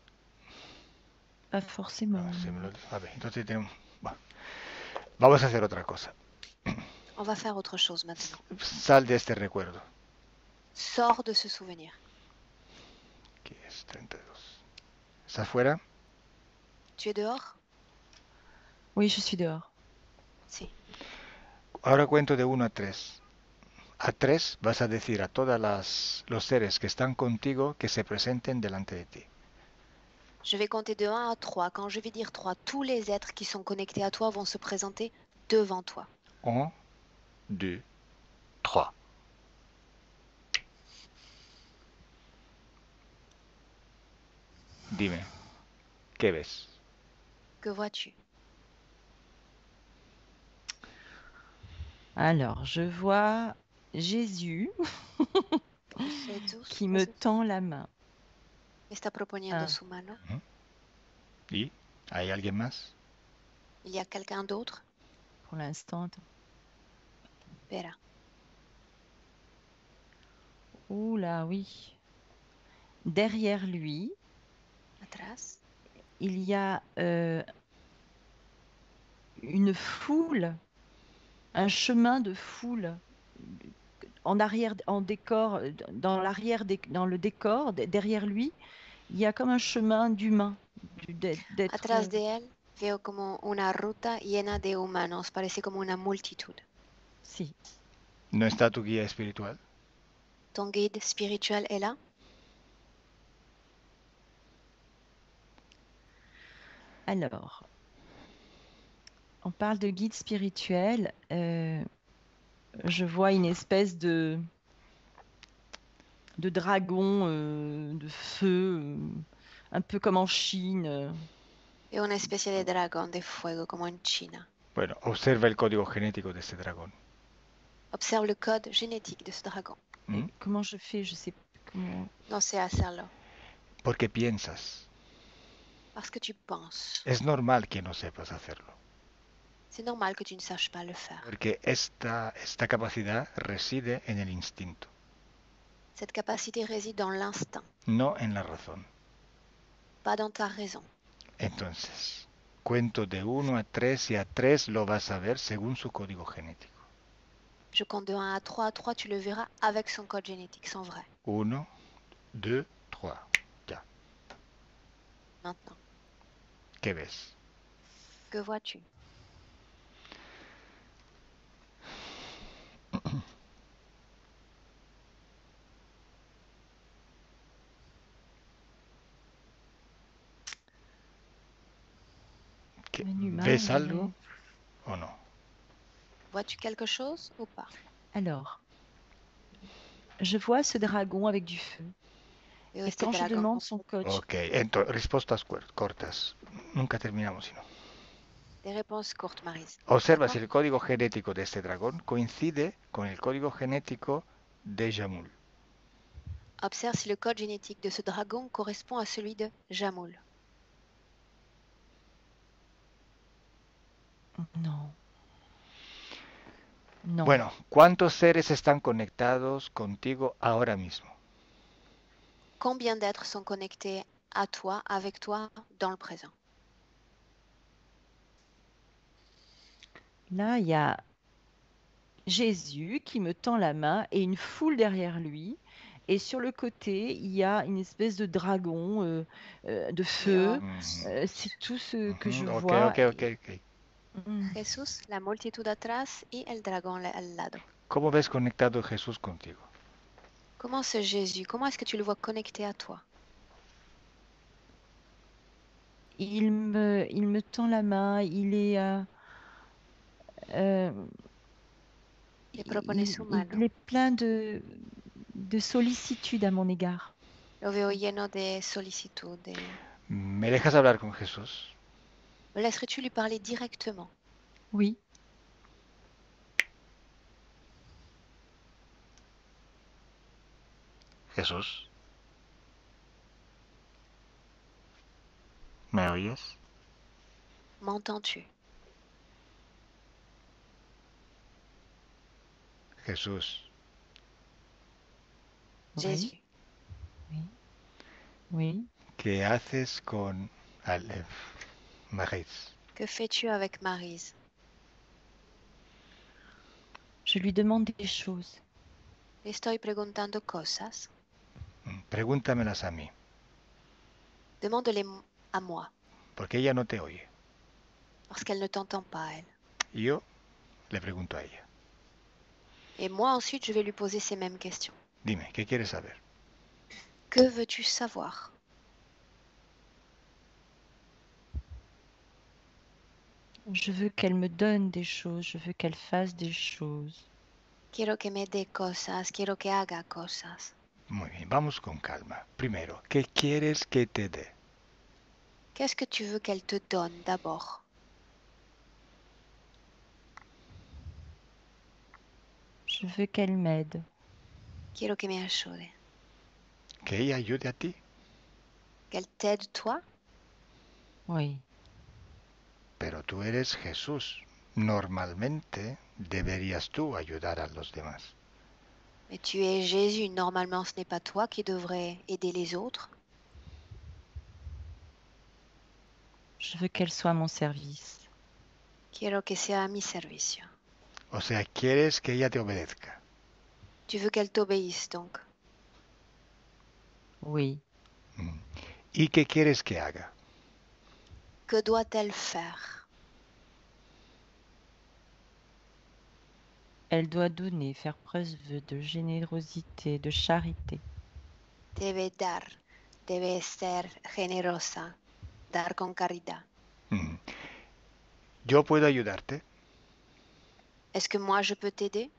Pas forcément. A ver, entonces tenemos... Bueno, vamos a hacer otra cosa. On va faire autre chose maintenant. Sal de este recuerdo. Sors de ce souvenir. Que es 32. ¿Estás fuera? Tu es dehors? Oui, je suis dehors. Si. Ahora cuento de 1 a 3. A 3 vas a decir a todos los seres que están contigo que se presenten delante de ti. Je vais compter de 1 à 3. Quand je vais dire 3, tous les êtres qui sont connectés à toi vont se présenter devant toi. 1, 2, 3. Dime, ¿qué ves? Que vois-tu? Alors, je vois Jésus qui me tend la main. Me está proponiendo su mano. ¿Y? ¿Hay alguien más? Il y a quelqu'un d'autre? Pour l'instant. Espera. Oula, oui. Derrière lui, Atrás. il y a une foule, un chemin de foule en arrière, en décor, dans le décor, derrière lui, il y a comme un chemin d'humains. Atrás de él veo como una ruta llena de humanos, parece como una multitud. Si. ¿No está tu guía espiritual? Ton guide spirituel est là? Alors, on parle de guide spirituel. Je vois une espèce de dragon de feu, un peu comme en Chine. Es una especie de dragón de fuego como en China. Bueno, observa el código genético de este dragón. Observe le code génétique de ce dragon. Et ¿Mm? comment je fais? Je sais comment. No sé hacerlo. Porque piensas. Parce que tu penses. Es normal que no sepas hacerlo. C'est normal que tu ne saches pas le faire. Porque esta capacidad reside en el instinto, Cette capacité réside dans l'instinct, no en la razón. pas dans ta raison. Entonces, cuento de 1 a 3 y a 3 lo vas a ver según su código genético. Je compte de 1 à 3, tu le verras avec son code génétique, son vrai. 1, 2, 3. Ya. Maintenant, ¿Qué ves? que vois-tu? Un humain, ¿Ves je algo dirais. o no? Vois-tu quelque chose ou pas? Alors, je vois ce dragon avec du feu. Veo Et este quand je dragón demande con son coach, Ok, entonces, respuestas cortas. Nunca terminamos, sino. des réponses courtes, Maryse. Observa si D'accord? el código genético de este dragón coincide con el código genético de Jamul. Observe si le code génétique de ce dragon correspond à celui de Jamoul. non. Non. Bueno, ¿cuántos seres están conectados contigo ahora mismo? Combien d'êtres sont connectés à toi, avec toi, dans le présent? Là, il y a Jésus qui me tend la main et une foule derrière lui. Et sur le côté, il y a une espèce de dragon de feu. C'est tout ce que je Ok, vois. ok, ok, ok. Mm. Jesús, la multitud atrás y el dragón al lado. ¿Cómo ves conectado Jesús contigo? Comment ce Jésus, comment est-ce que tu le vois connecté à toi? Il me tend la main. Il est, Te propone su mano. il est plein de sollicitude à mon égard. Lo veo lleno de solicitud. ¿Me dejas hablar con Jesús? Me laisserais-tu lui parler directement? Oui. Jesús, ¿me oyes? M'entends-tu? Jesús, Oui. Jésus, Oui. Oui. ¿qué haces con Aleph, Maris? que fais-tu avec Maryse? Je lui demande des choses. Le estoy preguntando cosas. Pregúntamelas a mí, Demande-les à moi, porque ella no te oye. parce qu'elle ne t'entend pas, elle. Y yo le pregunto a ella. Et moi, ensuite, je vais lui poser ces mêmes questions. Dime, ¿qué quieres saber? Que veux-tu savoir? Je veux qu'elle me donne des choses. Je veux qu'elle fasse des choses. Quiero que me dé cosas, quiero que haga cosas. Muy bien, vamos con calma. Primero, ¿qué quieres que te dé? Qu'est-ce que tu veux qu'elle te donne d'abord? Je veux qu'elle m'aide. Quiero que me ayude. ¿Que ella ayude a ti? Qu'elle t'aide toi? Oui. Pero tú eres Jesús. Normalmente deberías tú ayudar a los demás. Mais tu es Jésus. Normalement, ce n'est pas toi qui devrais aider les autres. Je veux qu'elle soit à mon service. Quiero que sea a mi servicio. O sea, quieres que ella te obedezca. Tu veux qu'elle t'obéisse donc. Oui. ¿Y qué quieres que haga? Que doit-elle faire? Elle doit donner, faire preuve de générosité, de charité. Debe dar, debe ser generosa, dar con caridad. ¿Yo puedo ayudarte? Est-ce que moi je peux t'aider?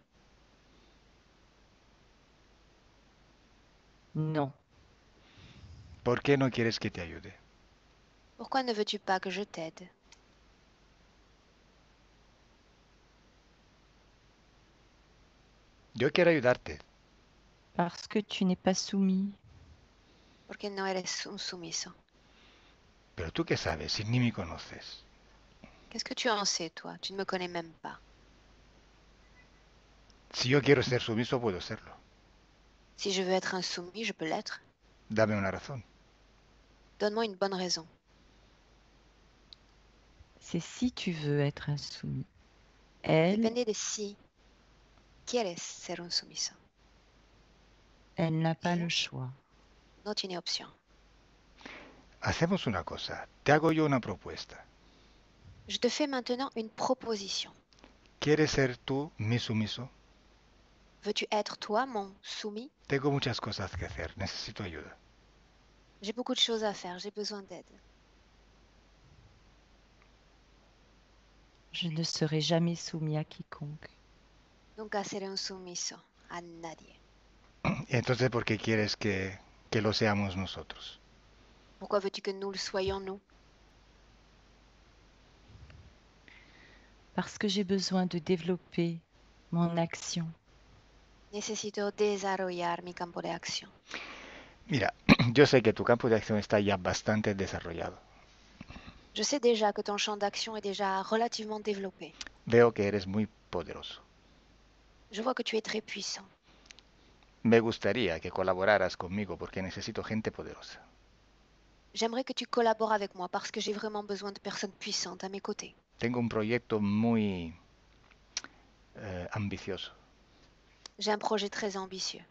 Non. ¿Por qué no quieres que te ayude? Pourquoi ne veux-tu pas que je t'aide? Yo quiero ayudarte, Parce que tu n'es pas soumis. Porque no eres un sumiso. pero tú qué sabes si ni me conoces. Qu'est-ce que tu en sais, toi? Tu ne me connais même pas. Si yo quiero ser sumiso, puedo serlo. Si je veux être un soumis, je peux l'être. Dame una razón. Donne-moi une bonne raison. C'est si tu veux être insoumis. Elle, Depende de si quieres ser un sumiso. elle n'a pas Ella le choix. no tiene opción. Hacemos una cosa. Te hago yo una propuesta. Je te fais maintenant une proposition. ¿Quieres ser tú mi sumiso? Veux-tu être toi mon soumis? Tengo muchas cosas que hacer. Necesito ayuda. J'ai beaucoup de choses à faire, j'ai besoin d'aide. Je ne serai jamais soumis à quiconque. Nunca seré un sumiso a nadie. Y entonces, ¿por qué quieres que lo seamos nosotros? Pourquoi veux-tu que nous le soyons, nous? Parce que j'ai besoin de développer mon action. Necesito desarrollar mi campo de acción. Mira, yo sé que tu campo de acción está ya bastante desarrollado. Je sais déjà que ton champ d'action est déjà relativement développé. Veo que eres muy poderoso. Je vois que tu es très puissant. Me gustaría que colaboraras conmigo porque necesito gente poderosa. J'aimerais que tu collabores avec moi parce que j'ai vraiment besoin de personnes puissantes à mes côtés. Tengo un proyecto muy ambicioso. J'ai un projet très ambitieux.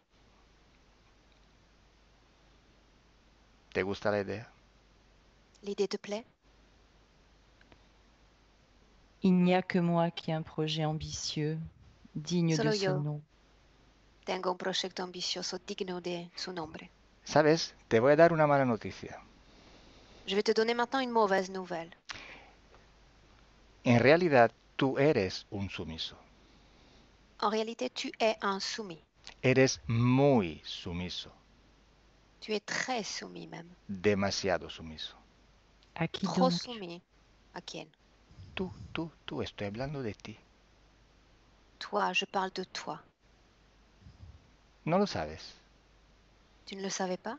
¿Te gusta la idea? L'idée te plaît? Il n'y a que moi qui ai un projet ambitieux, digne Solo de ce yo nom. tengo un proyecto ambicioso digno de su nombre. ¿Sabes? Te voy a dar una mala noticia. Je vais te donner maintenant une mauvaise nouvelle. En realidad, tú eres un sumiso. En réalité, tu es un soumis. Eres muy sumiso. Tu es très soumis même. Demasiado sumiso. À qui Trop donc? soumis. À qui? Tú, estoy hablando de ti. Toi, je parle de toi. ¿No lo sabes? Tu ne le savais pas?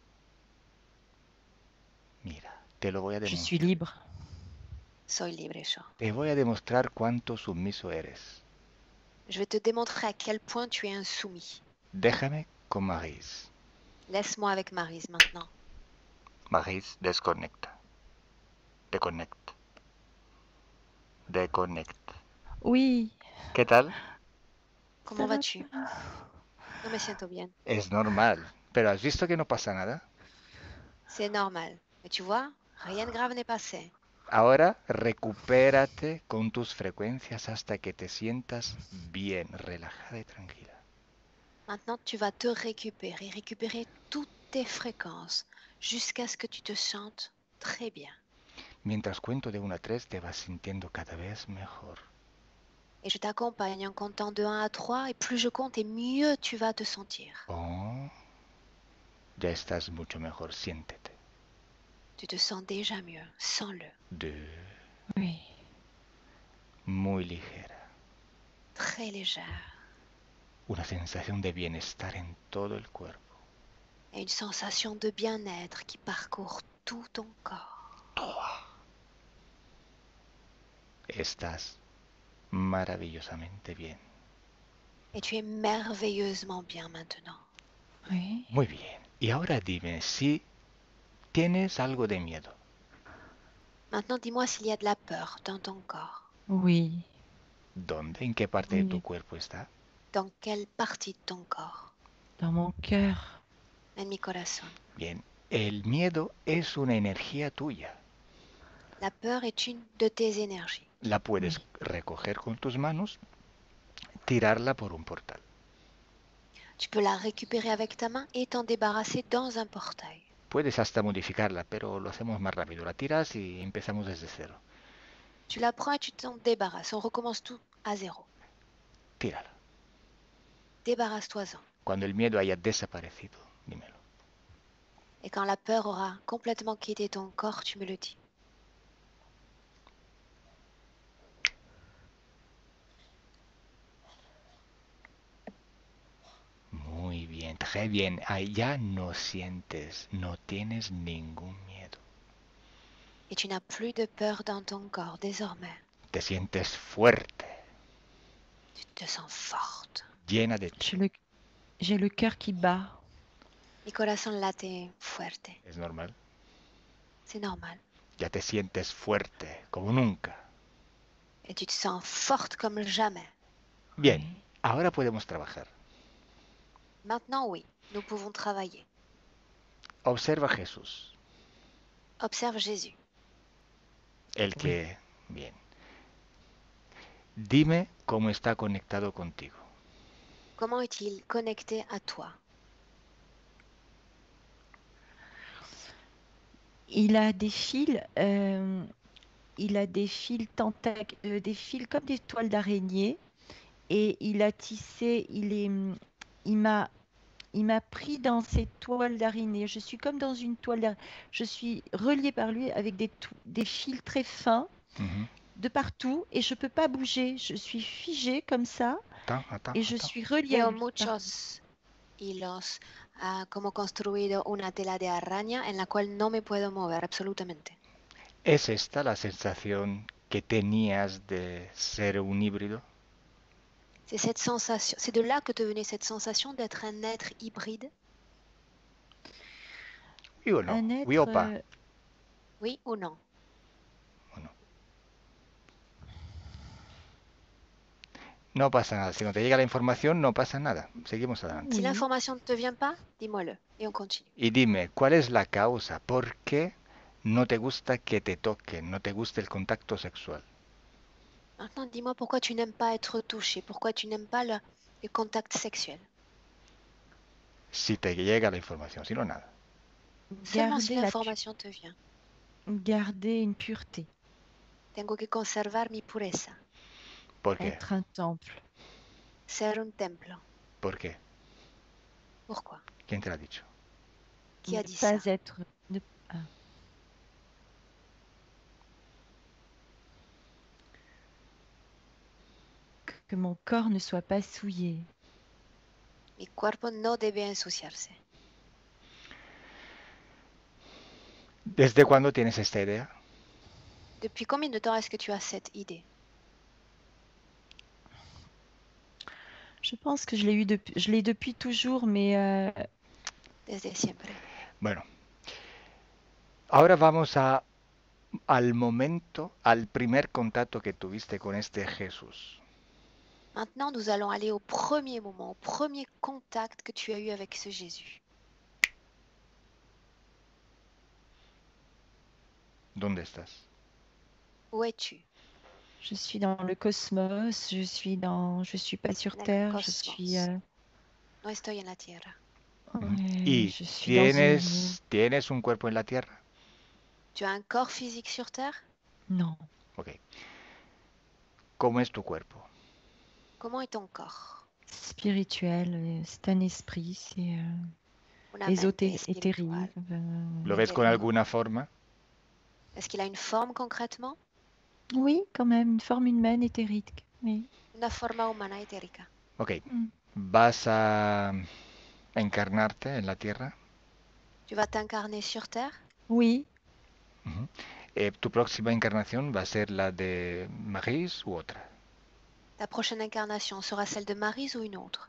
Mira, te lo voy a Je demostrar. suis libre. Soy libre, yo. Te voy a demostrar cuánto sumiso eres. Je vais te démontrer à quel point tu es un soumis. Déjame con Maryse. Laisse-moi avec Maryse maintenant. Maryse, desconecta. Déconnecte. Déconnecte. Oui. ¿Qué tal? Comment Ça va vas-tu? bien. No me siento bien. Es normal. Pero ¿has visto que no pasa nada? C'est normal. Mais tu vois, rien de grave n'est passé. Ahora recupérate con tus frecuencias hasta que te sientas bien, relajada y tranquila. Maintenant, tu vas te récupérer toutes tes fréquences jusqu'à ce que tu te sentes très bien. Mientras cuento de 1 a 3 te vas sintiendo cada vez mejor. Et je t'accompagne en comptant de 1 à 3 et plus je compte et mieux tu vas te sentir. Oh, ya estás mucho mejor, siéntete. Tu te sens déjà mieux, sens-le. 2, Oui. muy ligera. Très légère. Una sensación de bienestar en todo el cuerpo. Et une sensation de bien-être qui parcourt tout ton corps. 3. Estás maravillosamente bien. Et tu es merveilleusement bien maintenant. Oui. Muy bien. Y ahora dime si tienes algo de miedo. Maintenant, dis-moi s'il y a de la peur dans ton corps. Oui. ¿Dónde? ¿En qué parte de tu Oui. cuerpo está? Dans quelle partie de ton corps? Dans mon cœur. En mi corazón. Bien. El miedo es una energía tuya. La peur est une de tes énergies. La puedes Oui. recoger con tus manos, tirarla por un portal. Tu peux la récupérer avec ta main et t'en débarrasser dans un portail. Puedes hasta modificarla, pero lo hacemos más rápido. La tiras y empezamos desde cero. Tu la prends et tu t'en débarrasses. On recommence tout à zéro. Tírala. Débarrasse-toi-en. Cuando el miedo haya desaparecido, dímelo. Et quand la peur aura complètement quitté ton corps, tu me le dis. Très bien, ahí ya no sientes, no tienes ningún miedo. Et tu n'as plus de peur dans ton corps désormais. Te sientes fuerte, Tu te sens forte. llena de ti. J'ai le cœur qui bat. Mi corazón late fuerte. Es normal. C'est normal. Ya te sientes fuerte, como nunca. Et tu te sens forte comme jamais. Bien, Oui. ahora podemos trabajar. Maintenant, oui, nous pouvons travailler. Observa a Jesús, Observe Jésus. el que... Bien. Dime cómo está conectado contigo. Comment est-il connecté à toi? Il a des fils, des fils des fils comme des toiles d'araignée, et il a tissé, il m'a pris dans ces toiles d'araignée. Je suis comme dans une toile d'araignée. Je suis reliée par lui avec des fils très fins Ujú. de partout, et je peux pas bouger. Je suis figée comme ça, et je suis reliée à Veo lui. muchos hilos, como construido una tela de araña en la cual no me puedo mover absolutamente. ¿Es esta la sensación que tenías de ser un híbrido? C'est cette sensation, c'est de là que te venait cette sensation d'être un être hybride, ¿Oui o no? Un être, ¿Oui o pas? oui ou non? ¿O no? No pasa nada. Si no te llega la información, no pasa nada. Seguimos adelante. Si Oui. l'information ne te vient pas, dis-moi-le et on continue. Y dime, ¿cuál es la causa? ¿Por qué no te gusta que te toquen? ¿No te gusta el contacto sexual? Maintenant, dis-moi pourquoi tu n'aimes pas être touché, pourquoi tu n'aimes pas le contact sexuel. Si te llega la información, si no, nada. Seulement si Garder l'information te vient. garder une pureté, Tengo que conservar mi pureza, ¿Por qué? être un temple. ser un templo. ¿Por qué? Pourquoi? ¿Quién te lo ha dicho? Qui a Ne dit pas ça? être, ne- ah. Que mon corps ne soit pas souillé. Mi cuerpo no debe ensuciarse. ¿Desde cuándo tienes esta idea? Depuis combien de temps est-ce que tu as cette idée? Je pense que je l'ai depuis toujours, mais Desde siempre. Bueno, ahora vamos al momento, al primer contacto que tuviste con este Jesús. Maintenant, nous allons aller au premier moment, au premier contact que tu as eu avec ce Jésus. ¿Dónde estás? Où es-tu? je suis dans le cosmos, je suis pas sur Dans le Terre, je cosmos. suis, No estoy en la tierra. ¿Y je suis dans une... tienes un cuerpo en la tierra? Tu as un corps physique sur Terre? Non, Ok. ¿Cómo es tu cuerpo? Comment est ton corps? spirituel, c'est un esprit, c'est Una mente éthérique. espiritual. ¿Lo ves con alguna forma? Est-ce qu'il a une forme concrètement? Oui, quand même, une forme humaine éthérique. Oui. Una forma humana etérica. Ok. Mm. ¿Vas a encarnarte en la tierra? Tu vas t'incarner sur Terre? Oui, Ujú. ¿Tu próxima encarnación va a ser la de Maris u otra? Ta prochaine incarnation sera celle de Maryse ou une autre?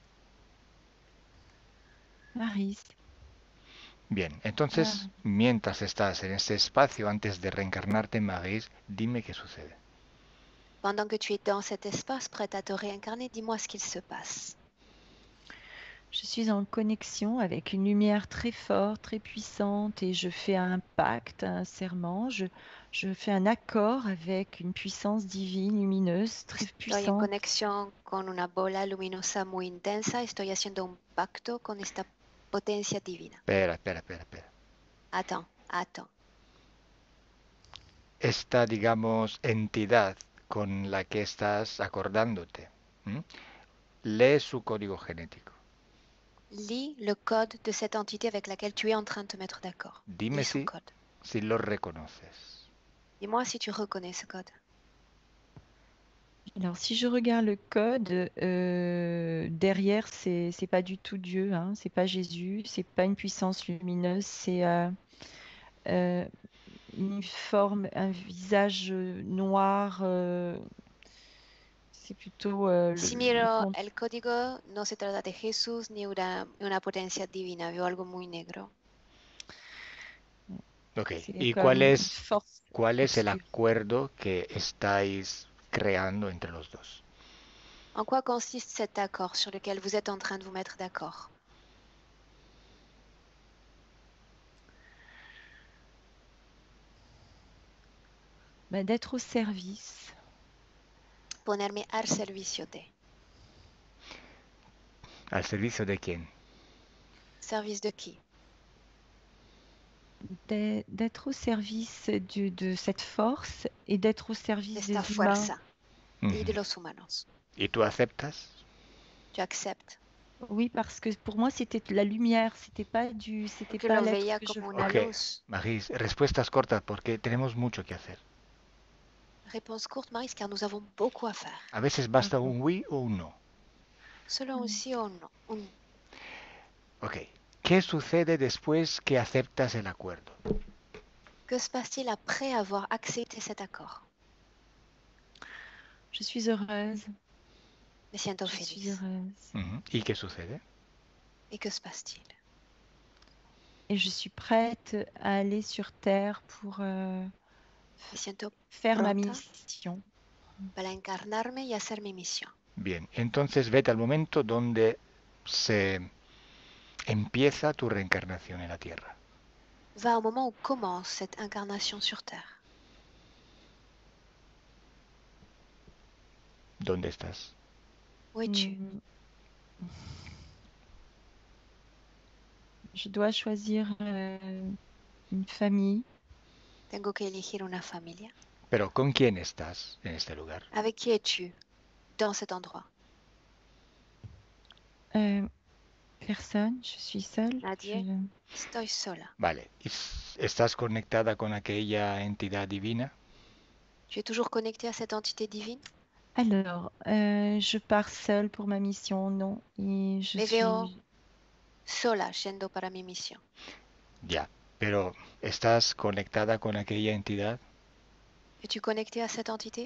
Maris. Bien, entonces, mientras estás en este espacio, antes de reencarnarte en Maris, dime qué sucede. Pendant que tu es dans cet espace prêt à te réincarner, dis-moi ce qu'il se passe. Je suis en connexion avec une lumière très forte, très puissante, et je fais un pacte, un serment, je fais un accord avec une puissance divine, lumineuse, très Estoy en puissante. conexión con una bola luminosa muy intensa. Estoy haciendo un pacto con esta potencia divina. Espera. Attends. Esta, digamos, entidad con la que estás acordándote, ¿m? Lee su código genético. Lis le code de cette entité avec laquelle tu es en train de te mettre d'accord. Dime Lis son code. si lo reconoces. Dis-moi si tu reconnais ce code. Alors, si je regarde le code, derrière, c'est pas du tout Dieu, hein, c'est pas Jésus, c'est pas une puissance lumineuse, c'est une forme, un visage noir. C'est plutôt Si le miro compte. el código, no se trata de Jesús ni una potencia divina, veo algo muy negro. Ok. C'est ¿Y comme une force cuál es el obscure. acuerdo que estáis creando entre los dos? En quoi consiste cet accord sur lequel vous êtes en train de vous mettre d'accord? Bah, d'être au service, Ponerme al servicio de. ¿Al servicio de quién? Service de qui? d'être au service de cette force et d'être au De service esta des humains. fuerza y de Ujú. los humanos. ¿Y tú aceptas? Tu acceptes. Oui, parce que pour moi, c'était la lumière, c'était Porque pas lo l'être veía que je como una Ok, voulais. luz. Magis, respuestas cortas porque tenemos mucho que hacer. Réponse courte, Maris, car nous avons beaucoup à faire. A veces basta D'accord. un oui o un no. Solo un sí o un no. Ok, ¿qué sucede después que aceptas el acuerdo? Que se passe-t-il après avoir accepté cet accord? Je suis heureuse. Me siento Je suis feliz. heureuse. Ujú. ¿Y qué sucede? Et que se passe-t-il? Et je suis prête à aller sur Terre pour Me siento faire ma pronta mission. para encarnarme y hacer mi misión. Bien, entonces vete al momento donde se empieza tu reencarnación en la Tierra. Va au moment où commence cette incarnation sur Terre. ¿Dónde estás? Où es-tu? Hmm. Je dois choisir une famille. Tengo que elegir una familia. Pero ¿con quién estás en este lugar? Avec qui es-tu dans cet endroit? Personne, je suis seule. Nadie. Estoy sola. Vale, ¿y estás conectada con aquella entidad divina? Tu es toujours connecté à cette entité divine? Alors, je pars seule pour ma mission, non. Et je Me veo suis... sola yendo para mi misión. Ya, pero ¿estás conectada con aquella entidad? Es-tu connecté à cette entité?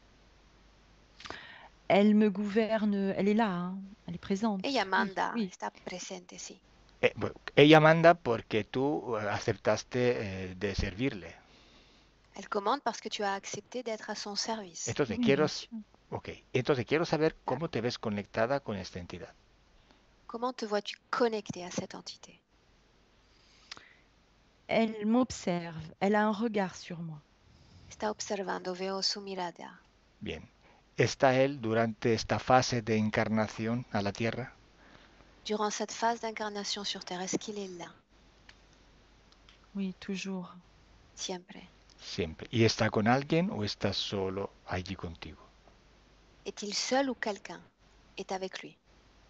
Elle me gouverne, elle est là, hein, elle est présente. Ella Oui, manda, oui. está presente, sí. Ella manda porque tú aceptaste de servirle. Elle commande parce que tu as accepté d'être à son service. Entonces Oui, bien sûr. entonces quiero saber cómo te ves conectada con esta entidad. Comment te vois-tu connecté à cette entité? Elle m'observe, elle a un regard sur moi. Está observando, veo su mirada. Bien. ¿Está él durante esta fase de encarnación a la Tierra? Durant cette phase d'incarnation sur Terre, est-ce qu'il est là? Oui, toujours. Siempre. Siempre. ¿Y está con alguien o está solo allí contigo? Est-il seul ou quelqu'un est avec lui?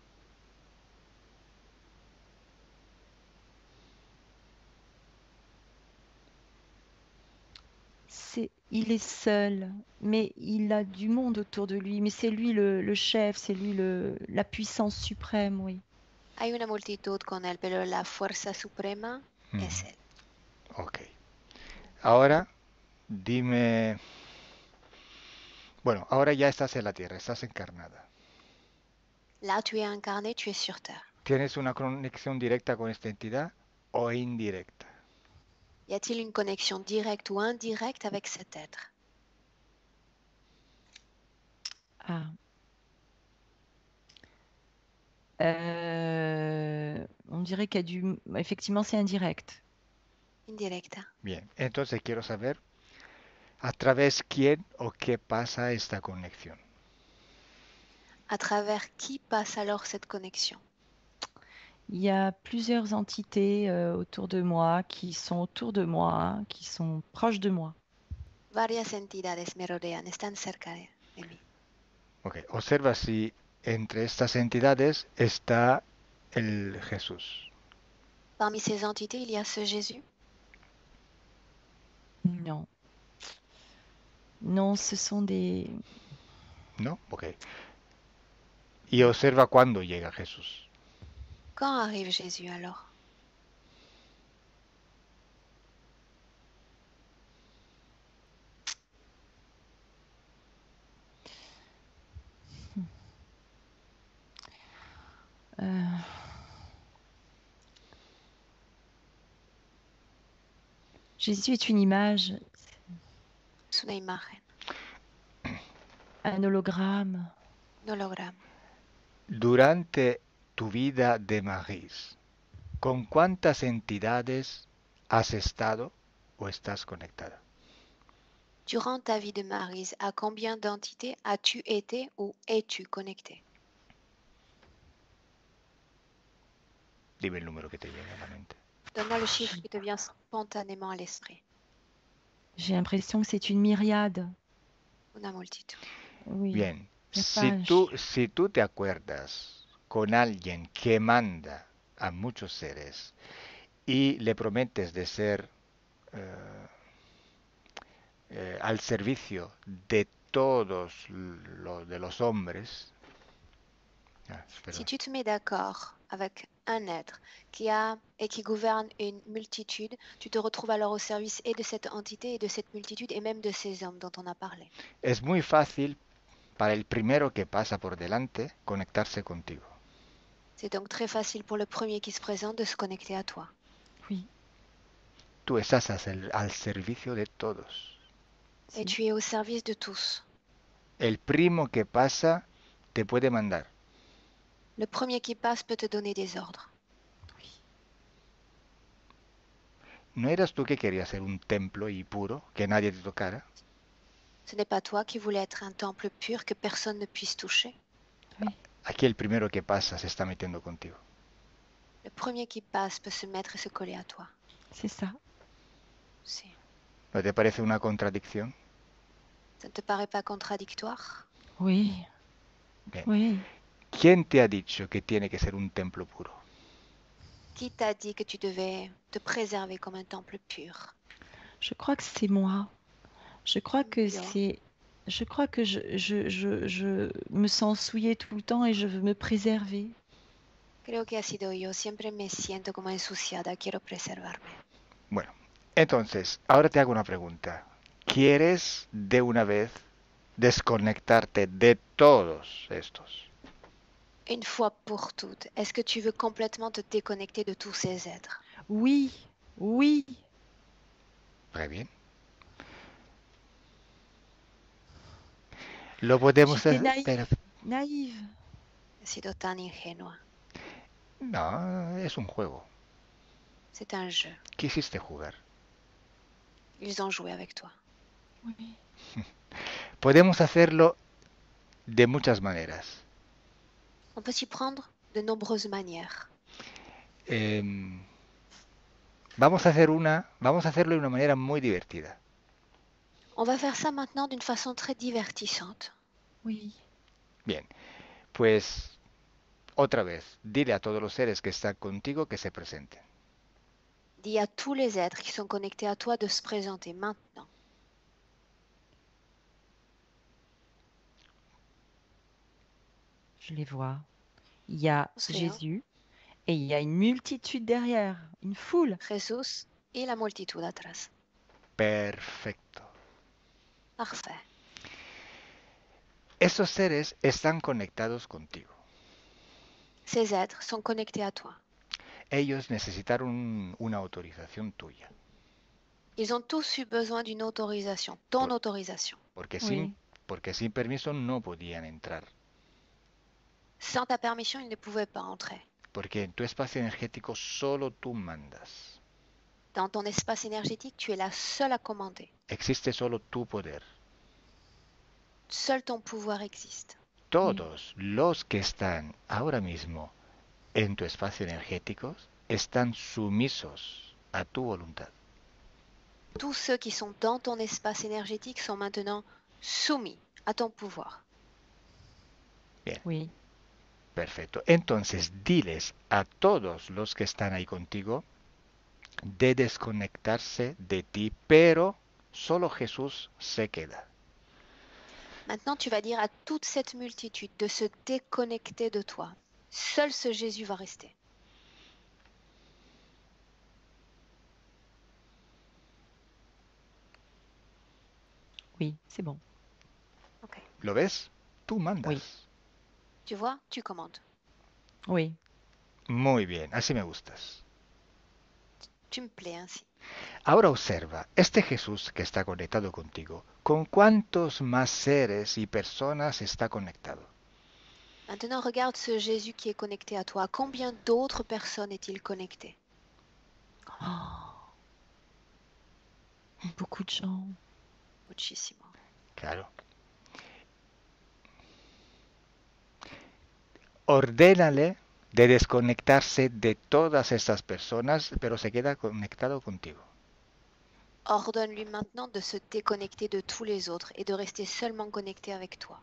Il est seul, mais il a du monde autour de lui. Mais c'est lui le chef, c'est lui la puissance suprême, oui. Hay una multitud con él, pero la fuerza suprema es él. Ok. Ahora dime... Bueno, ahora ya estás en la Tierra, estás encarnada. Là, tu es incarné, tu es sur Terre. ¿Tienes una conexión directa con esta entidad o indirecta? Y a-t-il une connexion directe ou indirecte avec cet être? Ah. On dirait qu'il y a du... Effectivement, c'est indirect. Indirecta. Bien, entonces quiero saber a través quién o qué pasa esta conexión. À travers qui passe alors cette connexion? Il y a plusieurs entités autour de moi, qui sont proches de moi. Varias entidades me rodean, están cerca de mí. Ok, observa si entre estas entidades está el Jesús. Parmi ces entités, il y a ce Jésus? Non. Non, ce sont des ¿No? Ok. Y observa cuándo llega Jesús. Quand arrive Jésus alors? Euh, Jésus est une image, Es una imagen, un hologramme. un holograma. Durante tu vida de Maris, ¿con cuántas entidades has estado o estás conectada? Durant ta vie de Maryse, à combien d'entités as-tu été ou es-tu connecté? Dime el número que te viene a la mente. Donne-moi le chiffre qui te vient spontanément à l'esprit. J'ai l'impression que c'est une myriade. Una multitud. Oui. Bien, Ya si tú te acuerdas con alguien que manda a muchos seres y le prometes de ser al servicio de todos de los hombres. Si tu te mets d'accord avec un être qui a et qui gouverne une multitude, tu te retrouves alors au service et de cette entité et de cette multitude et même de ces hommes dont on a parlé. Es muy fácil para el primero que pasa por delante conectarse contigo. C'est donc très facile pour le premier qui se présente de se connecter à toi. Oui. Tú estás al servicio de todos. Et tu es au service de tous. El primo que pasa te puede mandar. Le premier qui passe peut te donner des ordres. ¿No eras tú que querías ser un templo y puro, que nadie te tocara? Ce n'est pas toi qui voulais être un temple pur que personne ne puisse toucher. Oui. Aquí el primero que pasa se está metiendo contigo. Le premier qui passe peut se mettre et se coller à toi. C'est ça. Sí. ¿No te parece una contradicción? Ça ne te paraît pas contradictoire? Oui. Bien. Oui. ¿Quién te ha dicho que tiene que ser un templo puro? Qui t'a dit que tu devais te préserver comme un temple pur? Je crois que c'est moi. Je crois que Yo. c'est. Je crois que je me sens souillée tout le temps et je veux me préserver. Creo que ha sido yo. Siempre me siento como ensuciada. Quiero preservarme. Bueno, entonces, ahora te hago una pregunta. ¿Quieres de una vez desconectarte de todos estos? Une fois pour toutes, est-ce que tu veux complètement te déconnecter de tous ces êtres? Oui. Oui. Très bien. Lo podemos J'étais hacer. naïve. He sido tan ingenua. No, es un juego. C'est un jeu. Quisiste jugar. Ils ont joué avec toi. Oui. Podemos hacerlo de muchas maneras. On peut s'y prendre de nombreuses manières. Vamos a hacerlo de una manera muy divertida. On va faire ça maintenant d'une façon très divertissante. Oui. Bien, pues otra vez, dile a todos los seres que están contigo que se presenten. Dis à tous les êtres qui sont connectés à toi de se présenter maintenant. Je les vois. Il y a C'est rien. Jésus et il y a une multitude derrière, une foule. Jesús y la multitud atrás. Perfecto. Parfait. Esos seres están conectados contigo. Ces êtres sont connectés à toi. Ellos necesitaron una autorización tuya. Ils ont tous eu besoin d'une autorisation, ton autorisation. Porque, Oui. porque sin permiso no podían entrar. Sans ta permission, ils ne pouvaient pas entrer. Porque en tu espacio energético solo tú mandas. Dans ton espace énergétique, tu es la seule à commander. Existe solo tu poder. Seul ton pouvoir existe. Todos los que están ahora mismo en tu espacio energético están sumisos a tu voluntad. Tous ceux qui sont dans ton espace énergétique sont maintenant soumis à ton pouvoir. Bien, Oui. perfecto. Entonces diles a todos los que están ahí contigo de desconectarse de ti, pero solo Jesús se queda. Maintenant, tu vas dire à toute cette multitude de se déconnecter de toi. Seul ce Jésus va rester. Oui, c'est bon. Ok. ¿Lo ves? Tú Oui, mandas. Tu vois, tu commandes. oui. Muy bien, así me gustas. Tu me plais ainsi. Ahora observa, este Jesús que está conectado contigo, ¿con cuántos más seres y personas está conectado? Maintenant, regarde ce Jésus qui est connecté à toi. À combien d'autres personnes est-il connecté? Oh, beaucoup de gens. Muchísimo. Claro. Ordénale de desconectarse de todas estas personas, pero se queda conectado contigo. Ordonne-lui maintenant de se déconnecter de tous les autres et de rester seulement connecté avec toi.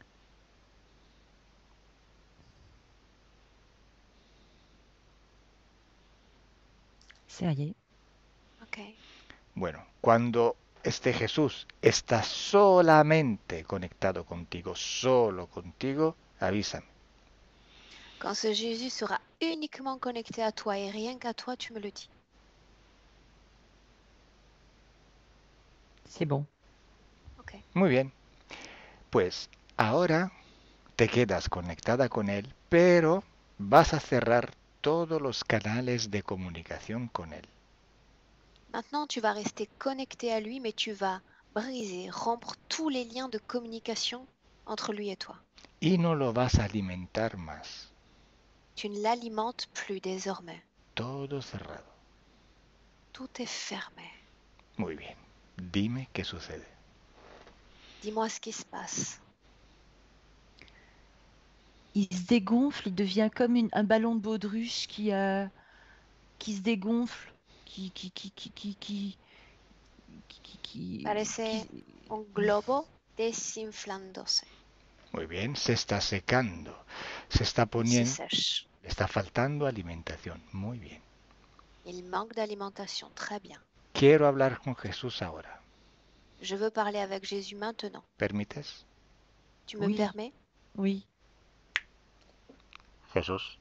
Ça y est. Ok. Bueno, cuando este Jesús está solamente conectado contigo, solo contigo, avísame. Quand ce Jésus sera uniquement connecté à toi et rien qu'à toi, tu me le dis. C'est bon. Ok. Muy bien. Pues ahora te quedas conectada con Él, pero vas a cerrar todos los canales de comunicación con Él. Maintenant, tu vas rester connecté à lui, mais tu vas briser, rompre tous les liens de communication entre lui et toi. Y no lo vas a alimentar más. Tu ne l'alimentes plus désormais. Todo cerrado. Tout est fermé. Muy bien. Dime qué sucede. Dis-moi ce qui se passe. Il se dégonfle, il devient comme un ballon de baudruche qui se dégonfle, Parece un globo desinflándose. Muy bien, se está secando. Se está Il se poniendo. sèche. Le está faltando alimentación. Muy bien. Il manque d'alimentation. Très bien. Quiero hablar con Jesús ahora. Je veux parler avec Jésus maintenant. ¿Permites? Tu me Oui, permets? oui. Jesús.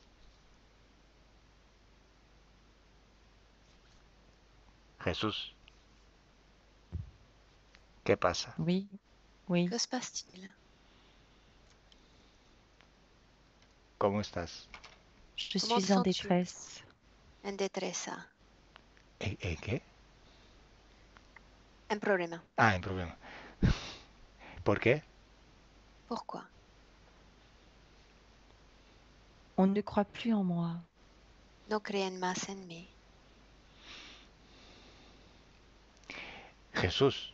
Jesús. ¿Qué pasa? Oui, oui. Que se passe-t-il? ¿Cómo estás? Je Comment te suis en sens-tu? détresse. En detresa. ¿En qué? Un problema. Ah, en problema. ¿Por qué? Pourquoi? On ne croit plus en moi. No creen más en mí. Jesús,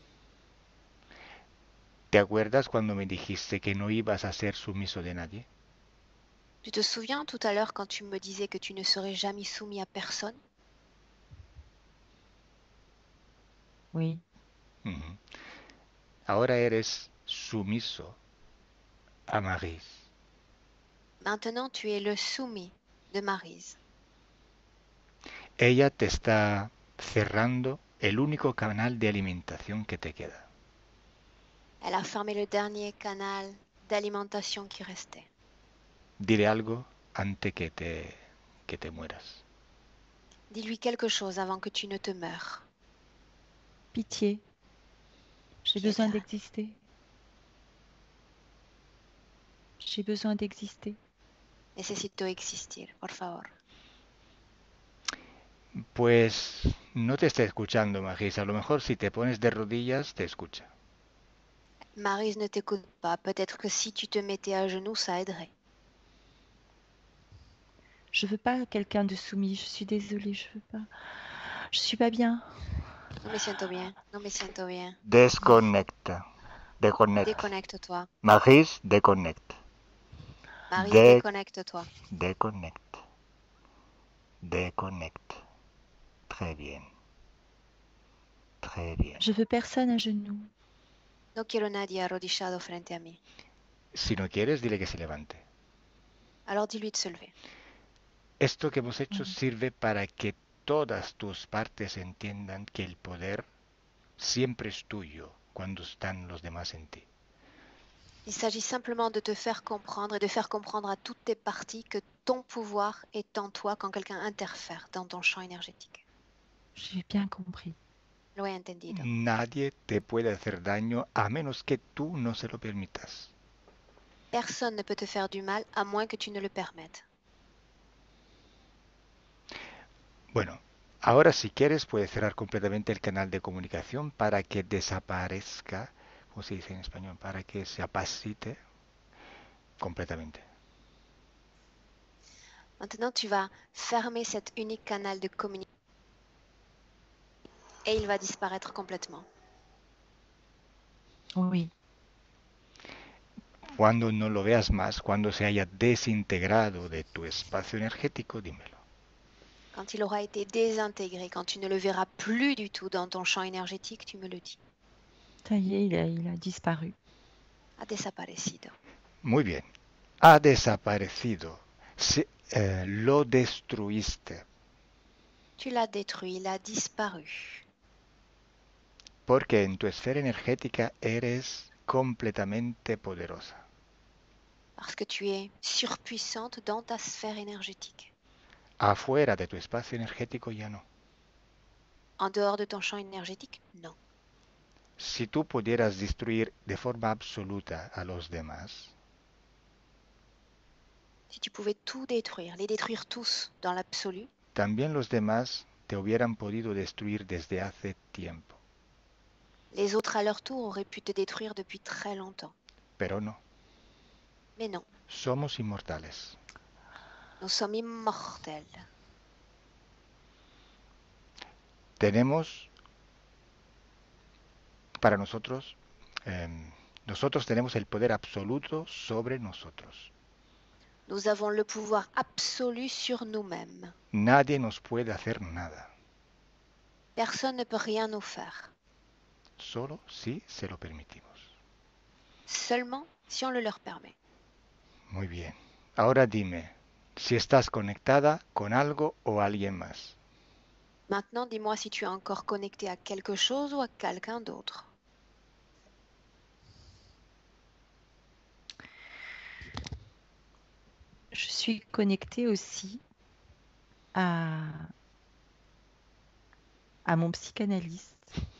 ¿te acuerdas cuando me dijiste que no ibas a ser sumiso de nadie? Tu te souviens tout à l'heure quand tu me disais que tu ne serais jamais soumis à personne? Oui, Ujú. Ahora eres sumiso a Maris. Maintenant, tu es le soumis de Maryse. Ella te está cerrando el único canal de alimentación que te queda. Elle a fermé le dernier canal d'alimentation qui restait. Dile algo antes que te mueras. Dis-lui quelque chose avant que tu ne te meures. pitié. J'ai besoin Piedad. d'exister. J'ai besoin d'exister. Necesito existir, por favor. Pues no te está escuchando, Magis. A lo mejor si te pones de rodillas te escucha. Maryse ne t'écoute pas. Peut-être que si tu te mettais à genoux, ça aiderait. Je veux pas quelqu'un de soumis. Je suis désolée, je veux pas. Je suis pas bien. No me siento bien. No me siento bien. Desconecta. Déconnecte. Déconnecte-toi. Magis, déconnecte. Maryse, déconnecte-toi. Déconnecte. Déconnecte. Très bien. Très bien. Je veux personne à genoux. No quiero nadie arrodillado frente a mí. Si no quieres, dile que se levante. Alors dis-lui de se lever. Esto que hemos hecho Voilà. sirve para que todas tus partes entiendan que el poder siempre es tuyo cuando están los demás en ti. Il s'agit simplement de te faire comprendre et de faire comprendre à toutes tes parties que ton pouvoir est en toi quand quelqu'un interfère dans ton champ énergétique. J'ai bien compris. Lo he entendido. Nadie te puede hacer daño a menos que tú no se lo permitas. Personne ne peut te faire du mal à moins que tu ne le permettes. Bueno, ahora si quieres puedes cerrar completamente el canal de comunicación para que desaparezca, ¿cómo se dice en español? Para que se apacite completamente. Maintenant, tu vas fermer cet unique canal de communication et il va disparaître complètement. Oui. Cuando no lo veas más, cuando se haya desintegrado de tu espacio energético, dímelo. Quand il aura été désintégré, quand tu ne le verras plus du tout dans ton champ énergétique, tu me le dis. Ça y est, il a disparu. Ha desaparecido. Muy bien. Ha desaparecido. Lo destruiste. Tu l'as détruit, il a disparu. Porque en tu esfera energética eres completamente poderosa. Parce que tu es surpuissante dans ta sphère énergétique. Afuera de tu espacio energético ya no. En dehors de ton champ énergétique, non. Si tú pudieras destruir de forma absoluta a los demás, Si tu pouvais tout détruire, les détruire tous dans l'absolu, también los demás te hubieran podido destruir desde hace tiempo. les autres à leur tour auraient pu te détruire depuis très longtemps. Pero no, Mais non, somos inmortales. nous sommes immortels. Tenemos, para nosotros, nosotros tenemos el poder absoluto sobre nosotros. Nous avons le pouvoir absolu sur nous-mêmes. Nadie nos puede hacer nada, Personne ne peut rien nous faire. solo si se lo permitimos. Seulement si on le leur permet. Muy bien. Ahora dime, si estás conectada con algo o alguien más. Maintenant, dis-moi si tu es encore connecté à quelque chose ou à quelqu'un d'autre. Je suis connectée aussi à mon psychanalyste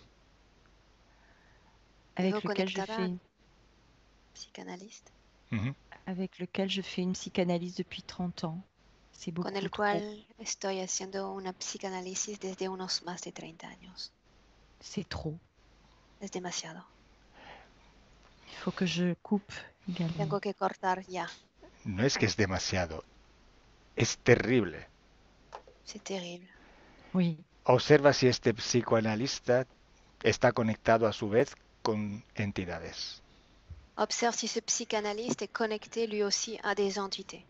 avec Vivo lequel je conectada fais al psicanalista, Ujú. avec lequel je fais une psychanalyse depuis 30 ans. C'est beaucoup con el trop. cual estoy haciendo una psicanálisis desde unos más de 30 años. C'est trop. Es demasiado. Il faut que je coupe également. Tengo que cortar ya. No es que es demasiado, es terrible. C'est terrible. Oui. Observa si este psicoanalista está conectado a su vez con entidades. Observe si ce psychanalyste est connecté lui aussi à des entités.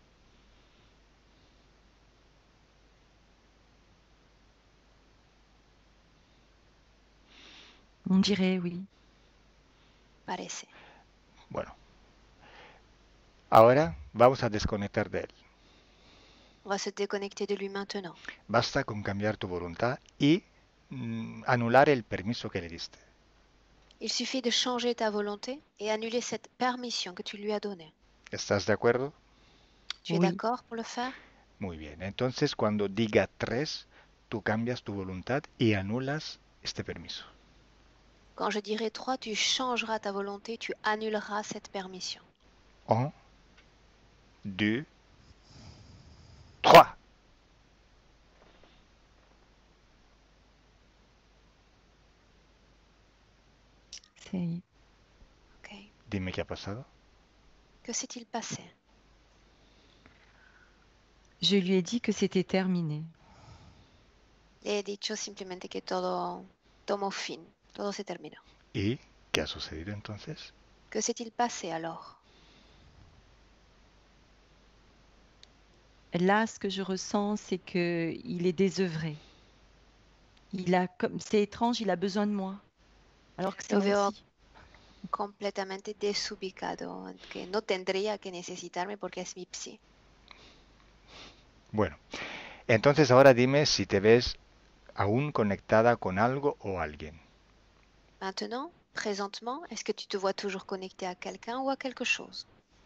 On dirait oui. Parece. Bueno, ahora vamos a desconectar de él. On va se déconnecter de lui maintenant. Basta con cambiar tu voluntad y anular el permiso que le diste. Il suffit de changer ta volonté et annuler cette permission que tu lui as donnée. ¿Estás de acuerdo? Tu es Oui. d'accord pour le faire? Muy bien. Entonces, cuando diga 3, tú cambias tu voluntad y anulas este permiso. Quand je dirai 3, tu changeras ta volonté, tu annuleras cette permission. 1, 2, 3. Ça y est. Ok. Dime qué ha pasado. Que s'est-il passé? Je lui ai dit que c'était terminé. Le he dicho simplemente que todo tomó fin, todo se terminó. ¿Y qué ha sucedido entonces? Que s'est-il passé alors? Là, ce que je ressens, c'est que il est désœuvré. C'est étrange, il a besoin de moi. Alors que c'est Lo mon veo psy. completamente desubicado, que no tendría que necesitarme porque es mi psi. Bueno, entonces ahora dime si te ves aún conectada con algo o alguien. Maintenant, Présentement, est-ce que tu te vois toujours connecté à quelqu'un ou à quelque chose?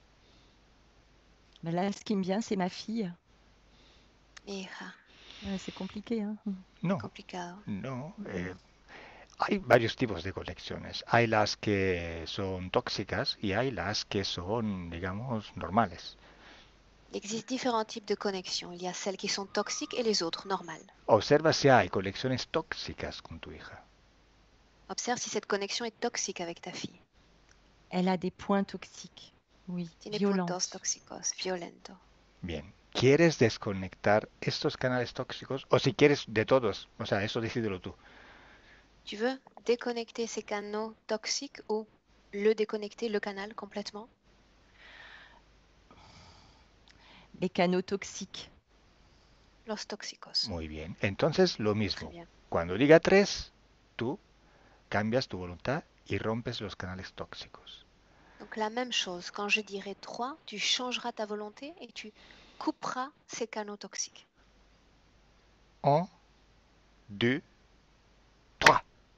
Mais là, ce qui me vient, c'est ma fille. Hija, C'est compliqué, hein. No, complicado. no. Hay varios tipos de conexiones. Hay las que son tóxicas y hay las que son, digamos, normales. Il existe différents types de connexions. Il y a celles qui sont toxiques et les autres normales. Observa si hay conexiones tóxicas con tu hija. Observe si cette connexion est toxique avec ta fille. Elle a des points toxiques. Oui, Tiene puntos violentes. tóxicos, violento. Bien. ¿Quieres desconectar estos canales tóxicos? O si quieres de todos. O sea, eso decídelo tú. Tu veux déconnecter ces canaux toxiques ou le déconnecter, le canal complètement? Les canaux toxiques. Los tóxicos. Muy bien. Entonces, lo Très mismo. bien. Cuando diga 3, tú cambias tu voluntad y rompes los canales tóxicos. Donc la même chose, quand je dirai 3, tu changeras ta volonté et tu couperas ces canaux toxiques. 1, 2, 3.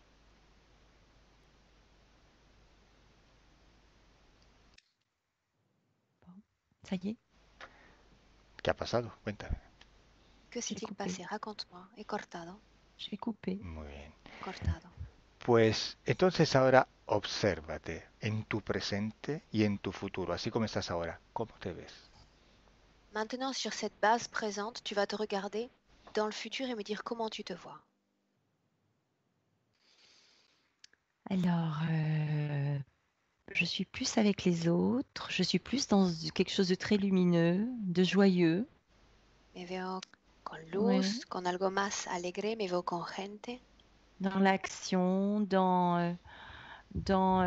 Ça y est, ¿Qué ha pasado? Cuéntame. Que j'ai s'est-il coupé. passé? Raconte-moi. He cortado. J'ai coupé. Muy bien. Cortado. Pues entonces ahora obsérvate en tu presente y en tu futuro, así como estás ahora. ¿Cómo te ves? Maintenant, sur cette base présente, tu vas te regarder dans le futur et me dire comment tu te vois. Alors, je suis plus avec les autres, je suis plus dans quelque chose de très lumineux, de joyeux. Me veo con Ouais. luz, con algo más alegre, me veo con gente, Dans l'action, dans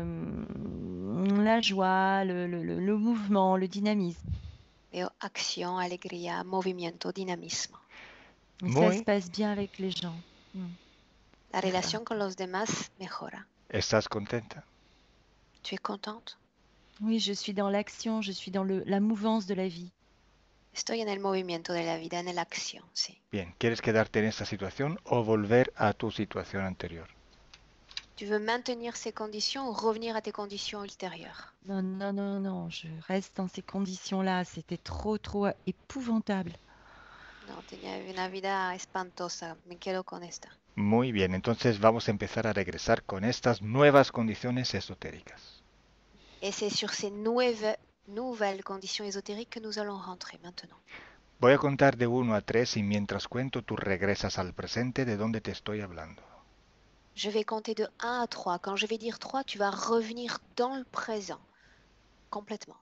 la joie, le mouvement, le dynamisme. veo acción, alegría, movimiento, dinamismo. Et ça se Muy. passe bien avec les gens. La C'est ça. relación con los demás mejora. ¿Estás contenta? Tu es contente? Oui, je suis dans l'action, je suis dans la mouvance de la vie. Estoy en el movimiento de la vida, en la acción, sí. Bien, ¿quieres quedarte en esta situación o volver a tu situación anterior? Tu veux maintenir ces conditions ou revenir à tes conditions ultérieures? Non, non, non, non, je reste dans ces conditions-là. C'était trop, trop épouvantable. No, tenía una vida espantosa, me quedo con esta. Muy bien, entonces vamos a empezar a regresar con estas nuevas condiciones esotéricas. Et c'est sur ces nouvelles conditions ésotériques que nous allons rentrer maintenant. Voy a contar de 1 a 3 y mientras cuento tú regresas al presente de donde te estoy hablando. Je vais compter de 1 à 3. Quand je vais dire 3, tu vas revenir dans le présent, complètement.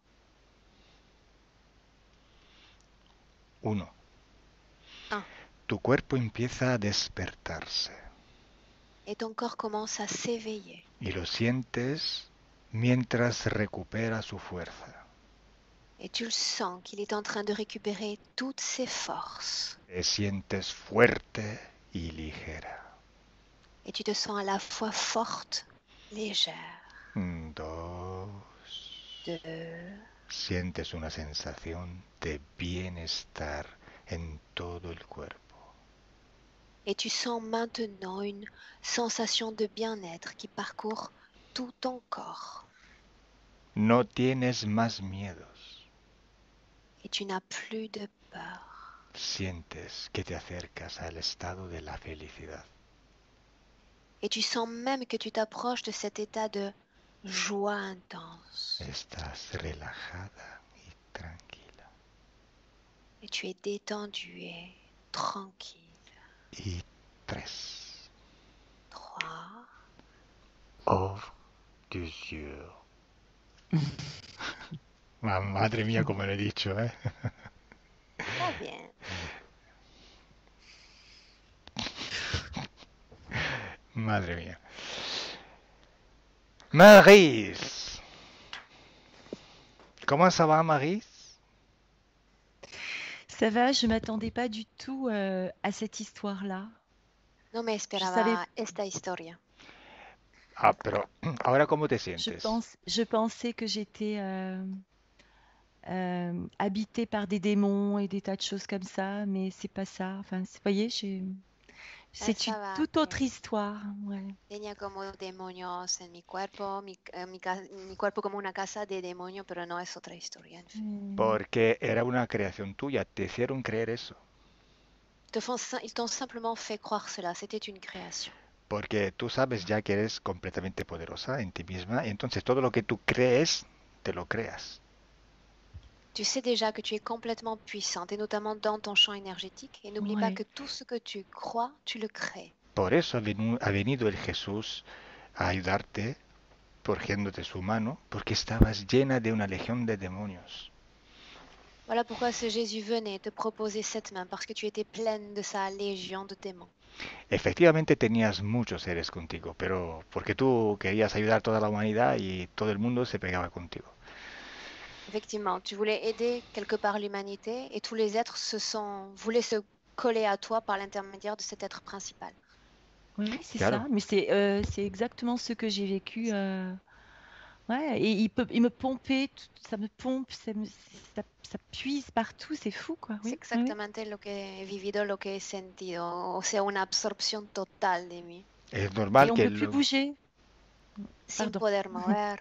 1. 1. Tu cuerpo empieza a despertarse Et ton corps commence à s'éveiller. y lo sientes mientras recupera su fuerza. Et tu le sens qu'il est en train de récupérer toutes ses forces. Te sientes fuerte y ligera. Et tu te sens à la fois forte, légère. 2. 2. Sientes una sensación de bienestar en todo el cuerpo. Et tu sens maintenant une sensation de bien-être qui parcourt tout ton corps. No tienes más miedos. Et tu n'as plus de peur. Sientes que te acercas al estado de la felicidad. Et tu sens même que tu t'approches de cet état de joie intense. Estás relajada y tranquila. Et tu es détendu et tranquille. Y 3. 3. Ouvre tus yeux. Madre mía, como lo he dicho, ¿eh? Très bien. Madre mía. Maryse. Comment ça va, Maryse? Ça va, je m'attendais pas du tout à cette histoire-là. No me esperaba esta historia. Ah, pero ahora ¿cómo te sientes? Je pensais que j'étais habitée par des démons et des tas de choses comme ça, mais c'est pas ça. Enfin, vous voyez, C'est une Pensaba toute autre que histoire. Ouais. tenía como demonios en mi cuerpo, mi cuerpo como una casa de demonio, pero no es otra historia, en fin. Porque era una creación tuya, te hicieron creer eso. Ils t'ont simplement fait croire cela, c'était une création. Porque tú sabes ya que eres completamente poderosa en ti misma, y entonces todo lo que tú crees, te lo creas. Tu sais déjà que tu es complètement puissante, et notamment dans ton champ énergétique, et n'oublie pas Ouais. que tout ce que tu crois, tu le crées. Por eso ha venido el Jesús a ayudarte, porgiéndote su mano, porque estabas llena de una legión de demonios. Voilà pourquoi ce Jésus venait te proposer cette main, parce que tu étais pleine de sa légion de démons. Efectivamente tenías muchos seres contigo, pero porque tú querías ayudar a toda la humanidad y todo el mundo se pegaba contigo. Effectivement, tu voulais aider quelque part l'humanité, et tous les êtres voulaient se coller à toi par l'intermédiaire de cet être principal. Oui, c'est Claro. ça. Mais c'est exactement ce que j'ai vécu. Ouais, et il me pompait, ça me pompe, ça puise partout, c'est fou, quoi. Es Oui, oui, oui. exactamente lo que he vivido, lo que he sentido, o sea, una absorción total de mí, Es Et normal on que peut plus bouger. sin Pardon. poder mover.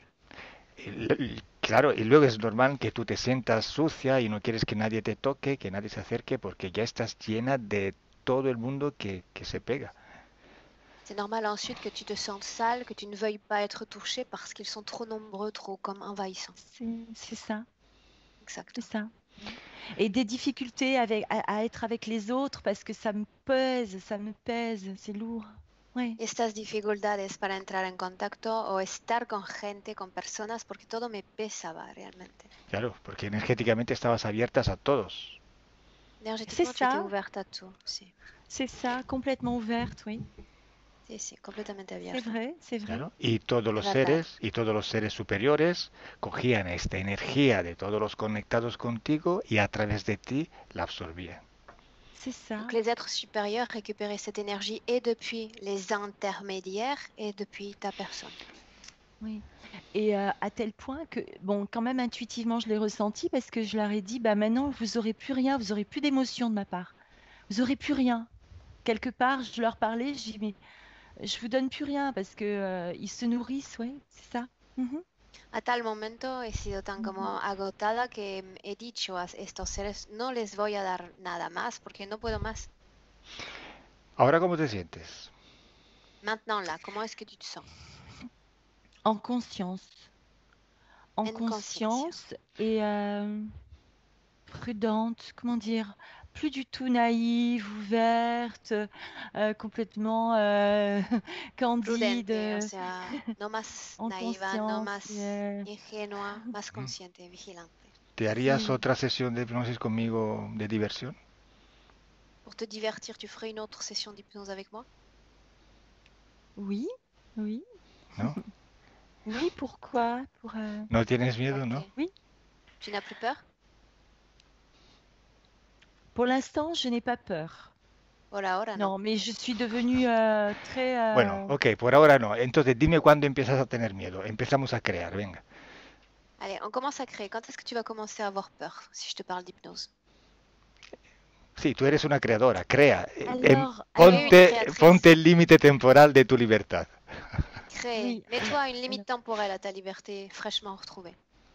claro, y luego es normal que tú te sientas sucia y no quieres que nadie te toque, que nadie se acerque, porque ya estás llena de todo el mundo que se pega. C'est normal ensuite que tu te sentes sale, que tu ne veuilles pas être touché parce qu'ils sont trop nombreux, trop comme envahissants. C'est ça, c'est Exactement. ça. Et des difficultés à être avec les autres parce que ça me pèse, c'est lourd. Ouais. Estas dificultades para entrar en contacto o estar con gente, con personas, porque todo me pesaba realmente. Claro, porque energéticamente estabas abiertas a todos. Énergétiquement, tu étais ça. ouverte à tout. Si, C'est ça, complètement ouverte, oui. si, completamente C'est abierta. vrai, c'est vrai. Claro. Y todos los Es verdad. seres y todos los seres superiores cogían esta energía de todos los conectados contigo y a través de ti la absorbían. C'est ça. Donc les êtres supérieurs récupéraient cette énergie et depuis les intermédiaires et depuis ta personne. Oui. Et à tel point que, bon, quand même intuitivement, je l'ai ressenti parce que je leur ai dit, bah maintenant, vous aurez plus rien, vous aurez plus d'émotion de ma part. Vous aurez plus rien. Quelque part, je leur parlais, je dis, mais je vous donne plus rien parce que ils se nourrissent, ouais, c'est ça. Mhm. A tal momento he sido tan como agotada que he dicho a estos seres, no les voy a dar nada más porque no puedo más. ¿Ahora cómo te sientes? Maintenant là, comment est-ce que tu te sens? En conscience. En En conscience et prudente, comment dire, plus du tout naïve, ouverte, complètement candide, Prudente, o sea, no más en naiva, no conscience. más ingenua, más consciente, vigilante. ¿Te harías Sí. otra sesión de hipnosis conmigo de diversión? Pour te divertir, tu ferais une autre session d'hypnose avec moi? Oui, oui. ¿No? Oui, pourquoi? Pour, ¿No tienes miedo, Ok. no? Oui. Tu n'as plus peur? Pour l'instant, je n'ai pas peur. Por ahora no. Non, mais je suis devenue très... Bueno, ok, por ahora no. Entonces dime cuándo empiezas a tener miedo. Empezamos a crear, venga. Allez, on commence à créer. Quand est-ce que tu vas commencer à avoir peur si je te parle d'hypnose? Sí, tú eres una creadora, crea. Alors, Ponte el límite temporal de tu libertad. Crée. Oui. Mets-toi une limite temporelle à ta liberté fraîchement retrouvée.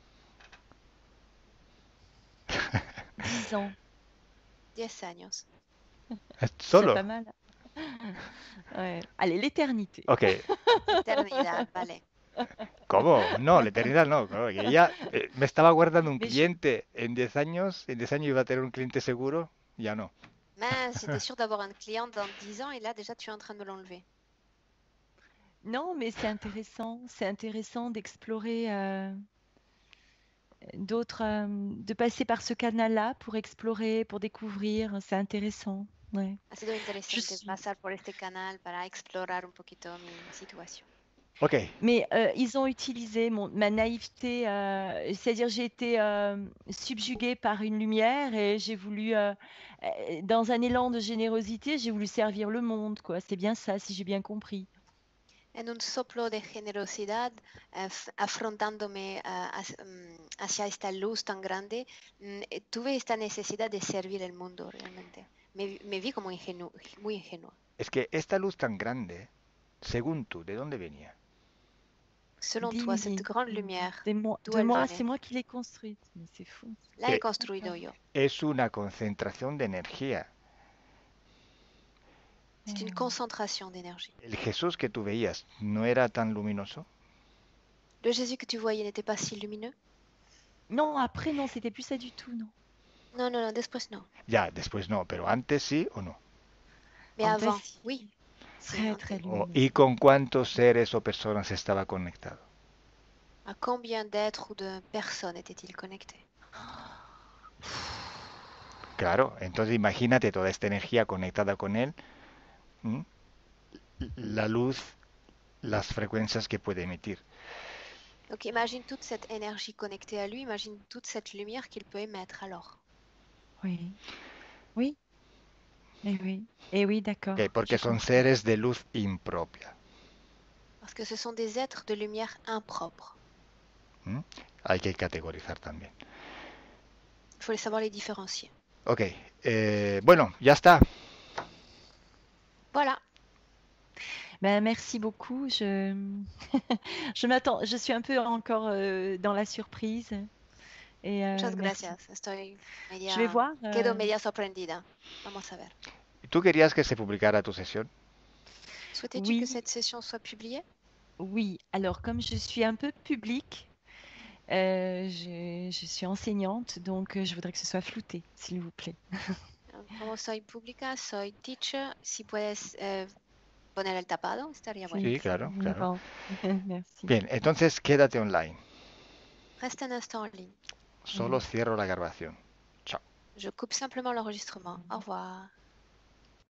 10 ans. 10 años. C'est Solo. pas mal. Ouais. Allez, l'éternité. Ok. Eternidad, vale. ¿Cómo? No, la eternidad no. Claro, que ella me estaba guardando un Mais cliente en 10 años. En 10 años iba a tener un cliente seguro. Ya no. Mince, j'étais sûre d'avoir un client dans 10 ans et là déjà tu es en train de me l'enlever. Non, mais c'est intéressant. C'est intéressant d'explorer d'autres, de passer par ce canal-là pour explorer, pour découvrir. C'est intéressant. Ouais. Ha sido interesante suis- pasar por este canal para explorar un poquito mi situación. Ok. Mais ils ont utilisé ma naïveté, c'est-à-dire j'ai été subjuguée par une lumière et j'ai voulu, dans un élan de générosité, j'ai voulu servir le monde, quoi. C'est bien ça, si j'ai bien compris. En un soplo de generosidad, afrontándome hacia esta luz tan grande, tuve esta necesidad de servir el mundo realmente. Me vi como muy ingenua. es que esta luz tan grande, según tú, ¿de dónde venía? Selon toi, cette grande lumière, d'où De elle moi, venait? c'est moi qui l'ai construite. Mais c'est fou. La he Que construido yo. es una concentración de energía. C'est une concentration d'énergie. El Jesús que tú veías no era tan luminoso. Le Jésus que tu voyais n'était pas si lumineux? Non, après, non, c'était plus ça du tout, non. Non, non, non, después no. Ya, después no, pero antes sí o no. Mais Antes, avant, oui. Très, Sí, très antes. lumineux. ¿Y con cuántos seres o personas estaba conectado? À combien d'êtres ou de personnes était-il connecté? Claro, entonces imagínate toda esta energía conectada con él, ¿m? La luz, las frecuencias que puede emitir. Donc imagine toute cette énergie connectée à lui, imagine toute cette lumière qu'il peut émettre alors. Oui. Oui. Et oui, d'accord. Ok, porque J'ai son compris. seres de luz impropia. Parce que ce sont des êtres de lumière impropres. ¿M? Hay que categorizar también. Il faut les savoir les différencier. Ok, bueno, ya está. Voilà. Ben, merci beaucoup. Je suis un peu encore dans la surprise. Et Muchas merci. gracias. Estoy Je vais voir. Quedo media sorprendida. Vamos a ver. ¿Tú querías que se publicara tu sesión? Souhaitais-tu Oui. que cette session soit publiée? Oui. Alors, comme je suis un peu publique, je suis enseignante, donc je voudrais que ce soit flouté, s'il vous plaît. Como soy pública, soy teacher. Si puedes poner el tapado, estaría bueno. Sí, claro, claro. Bon. Merci. Bien, entonces quédate online. Reste un instant en ligne. Solo cierro la grabación. Chao. Je coupe simplement l'enregistrement. Au revoir.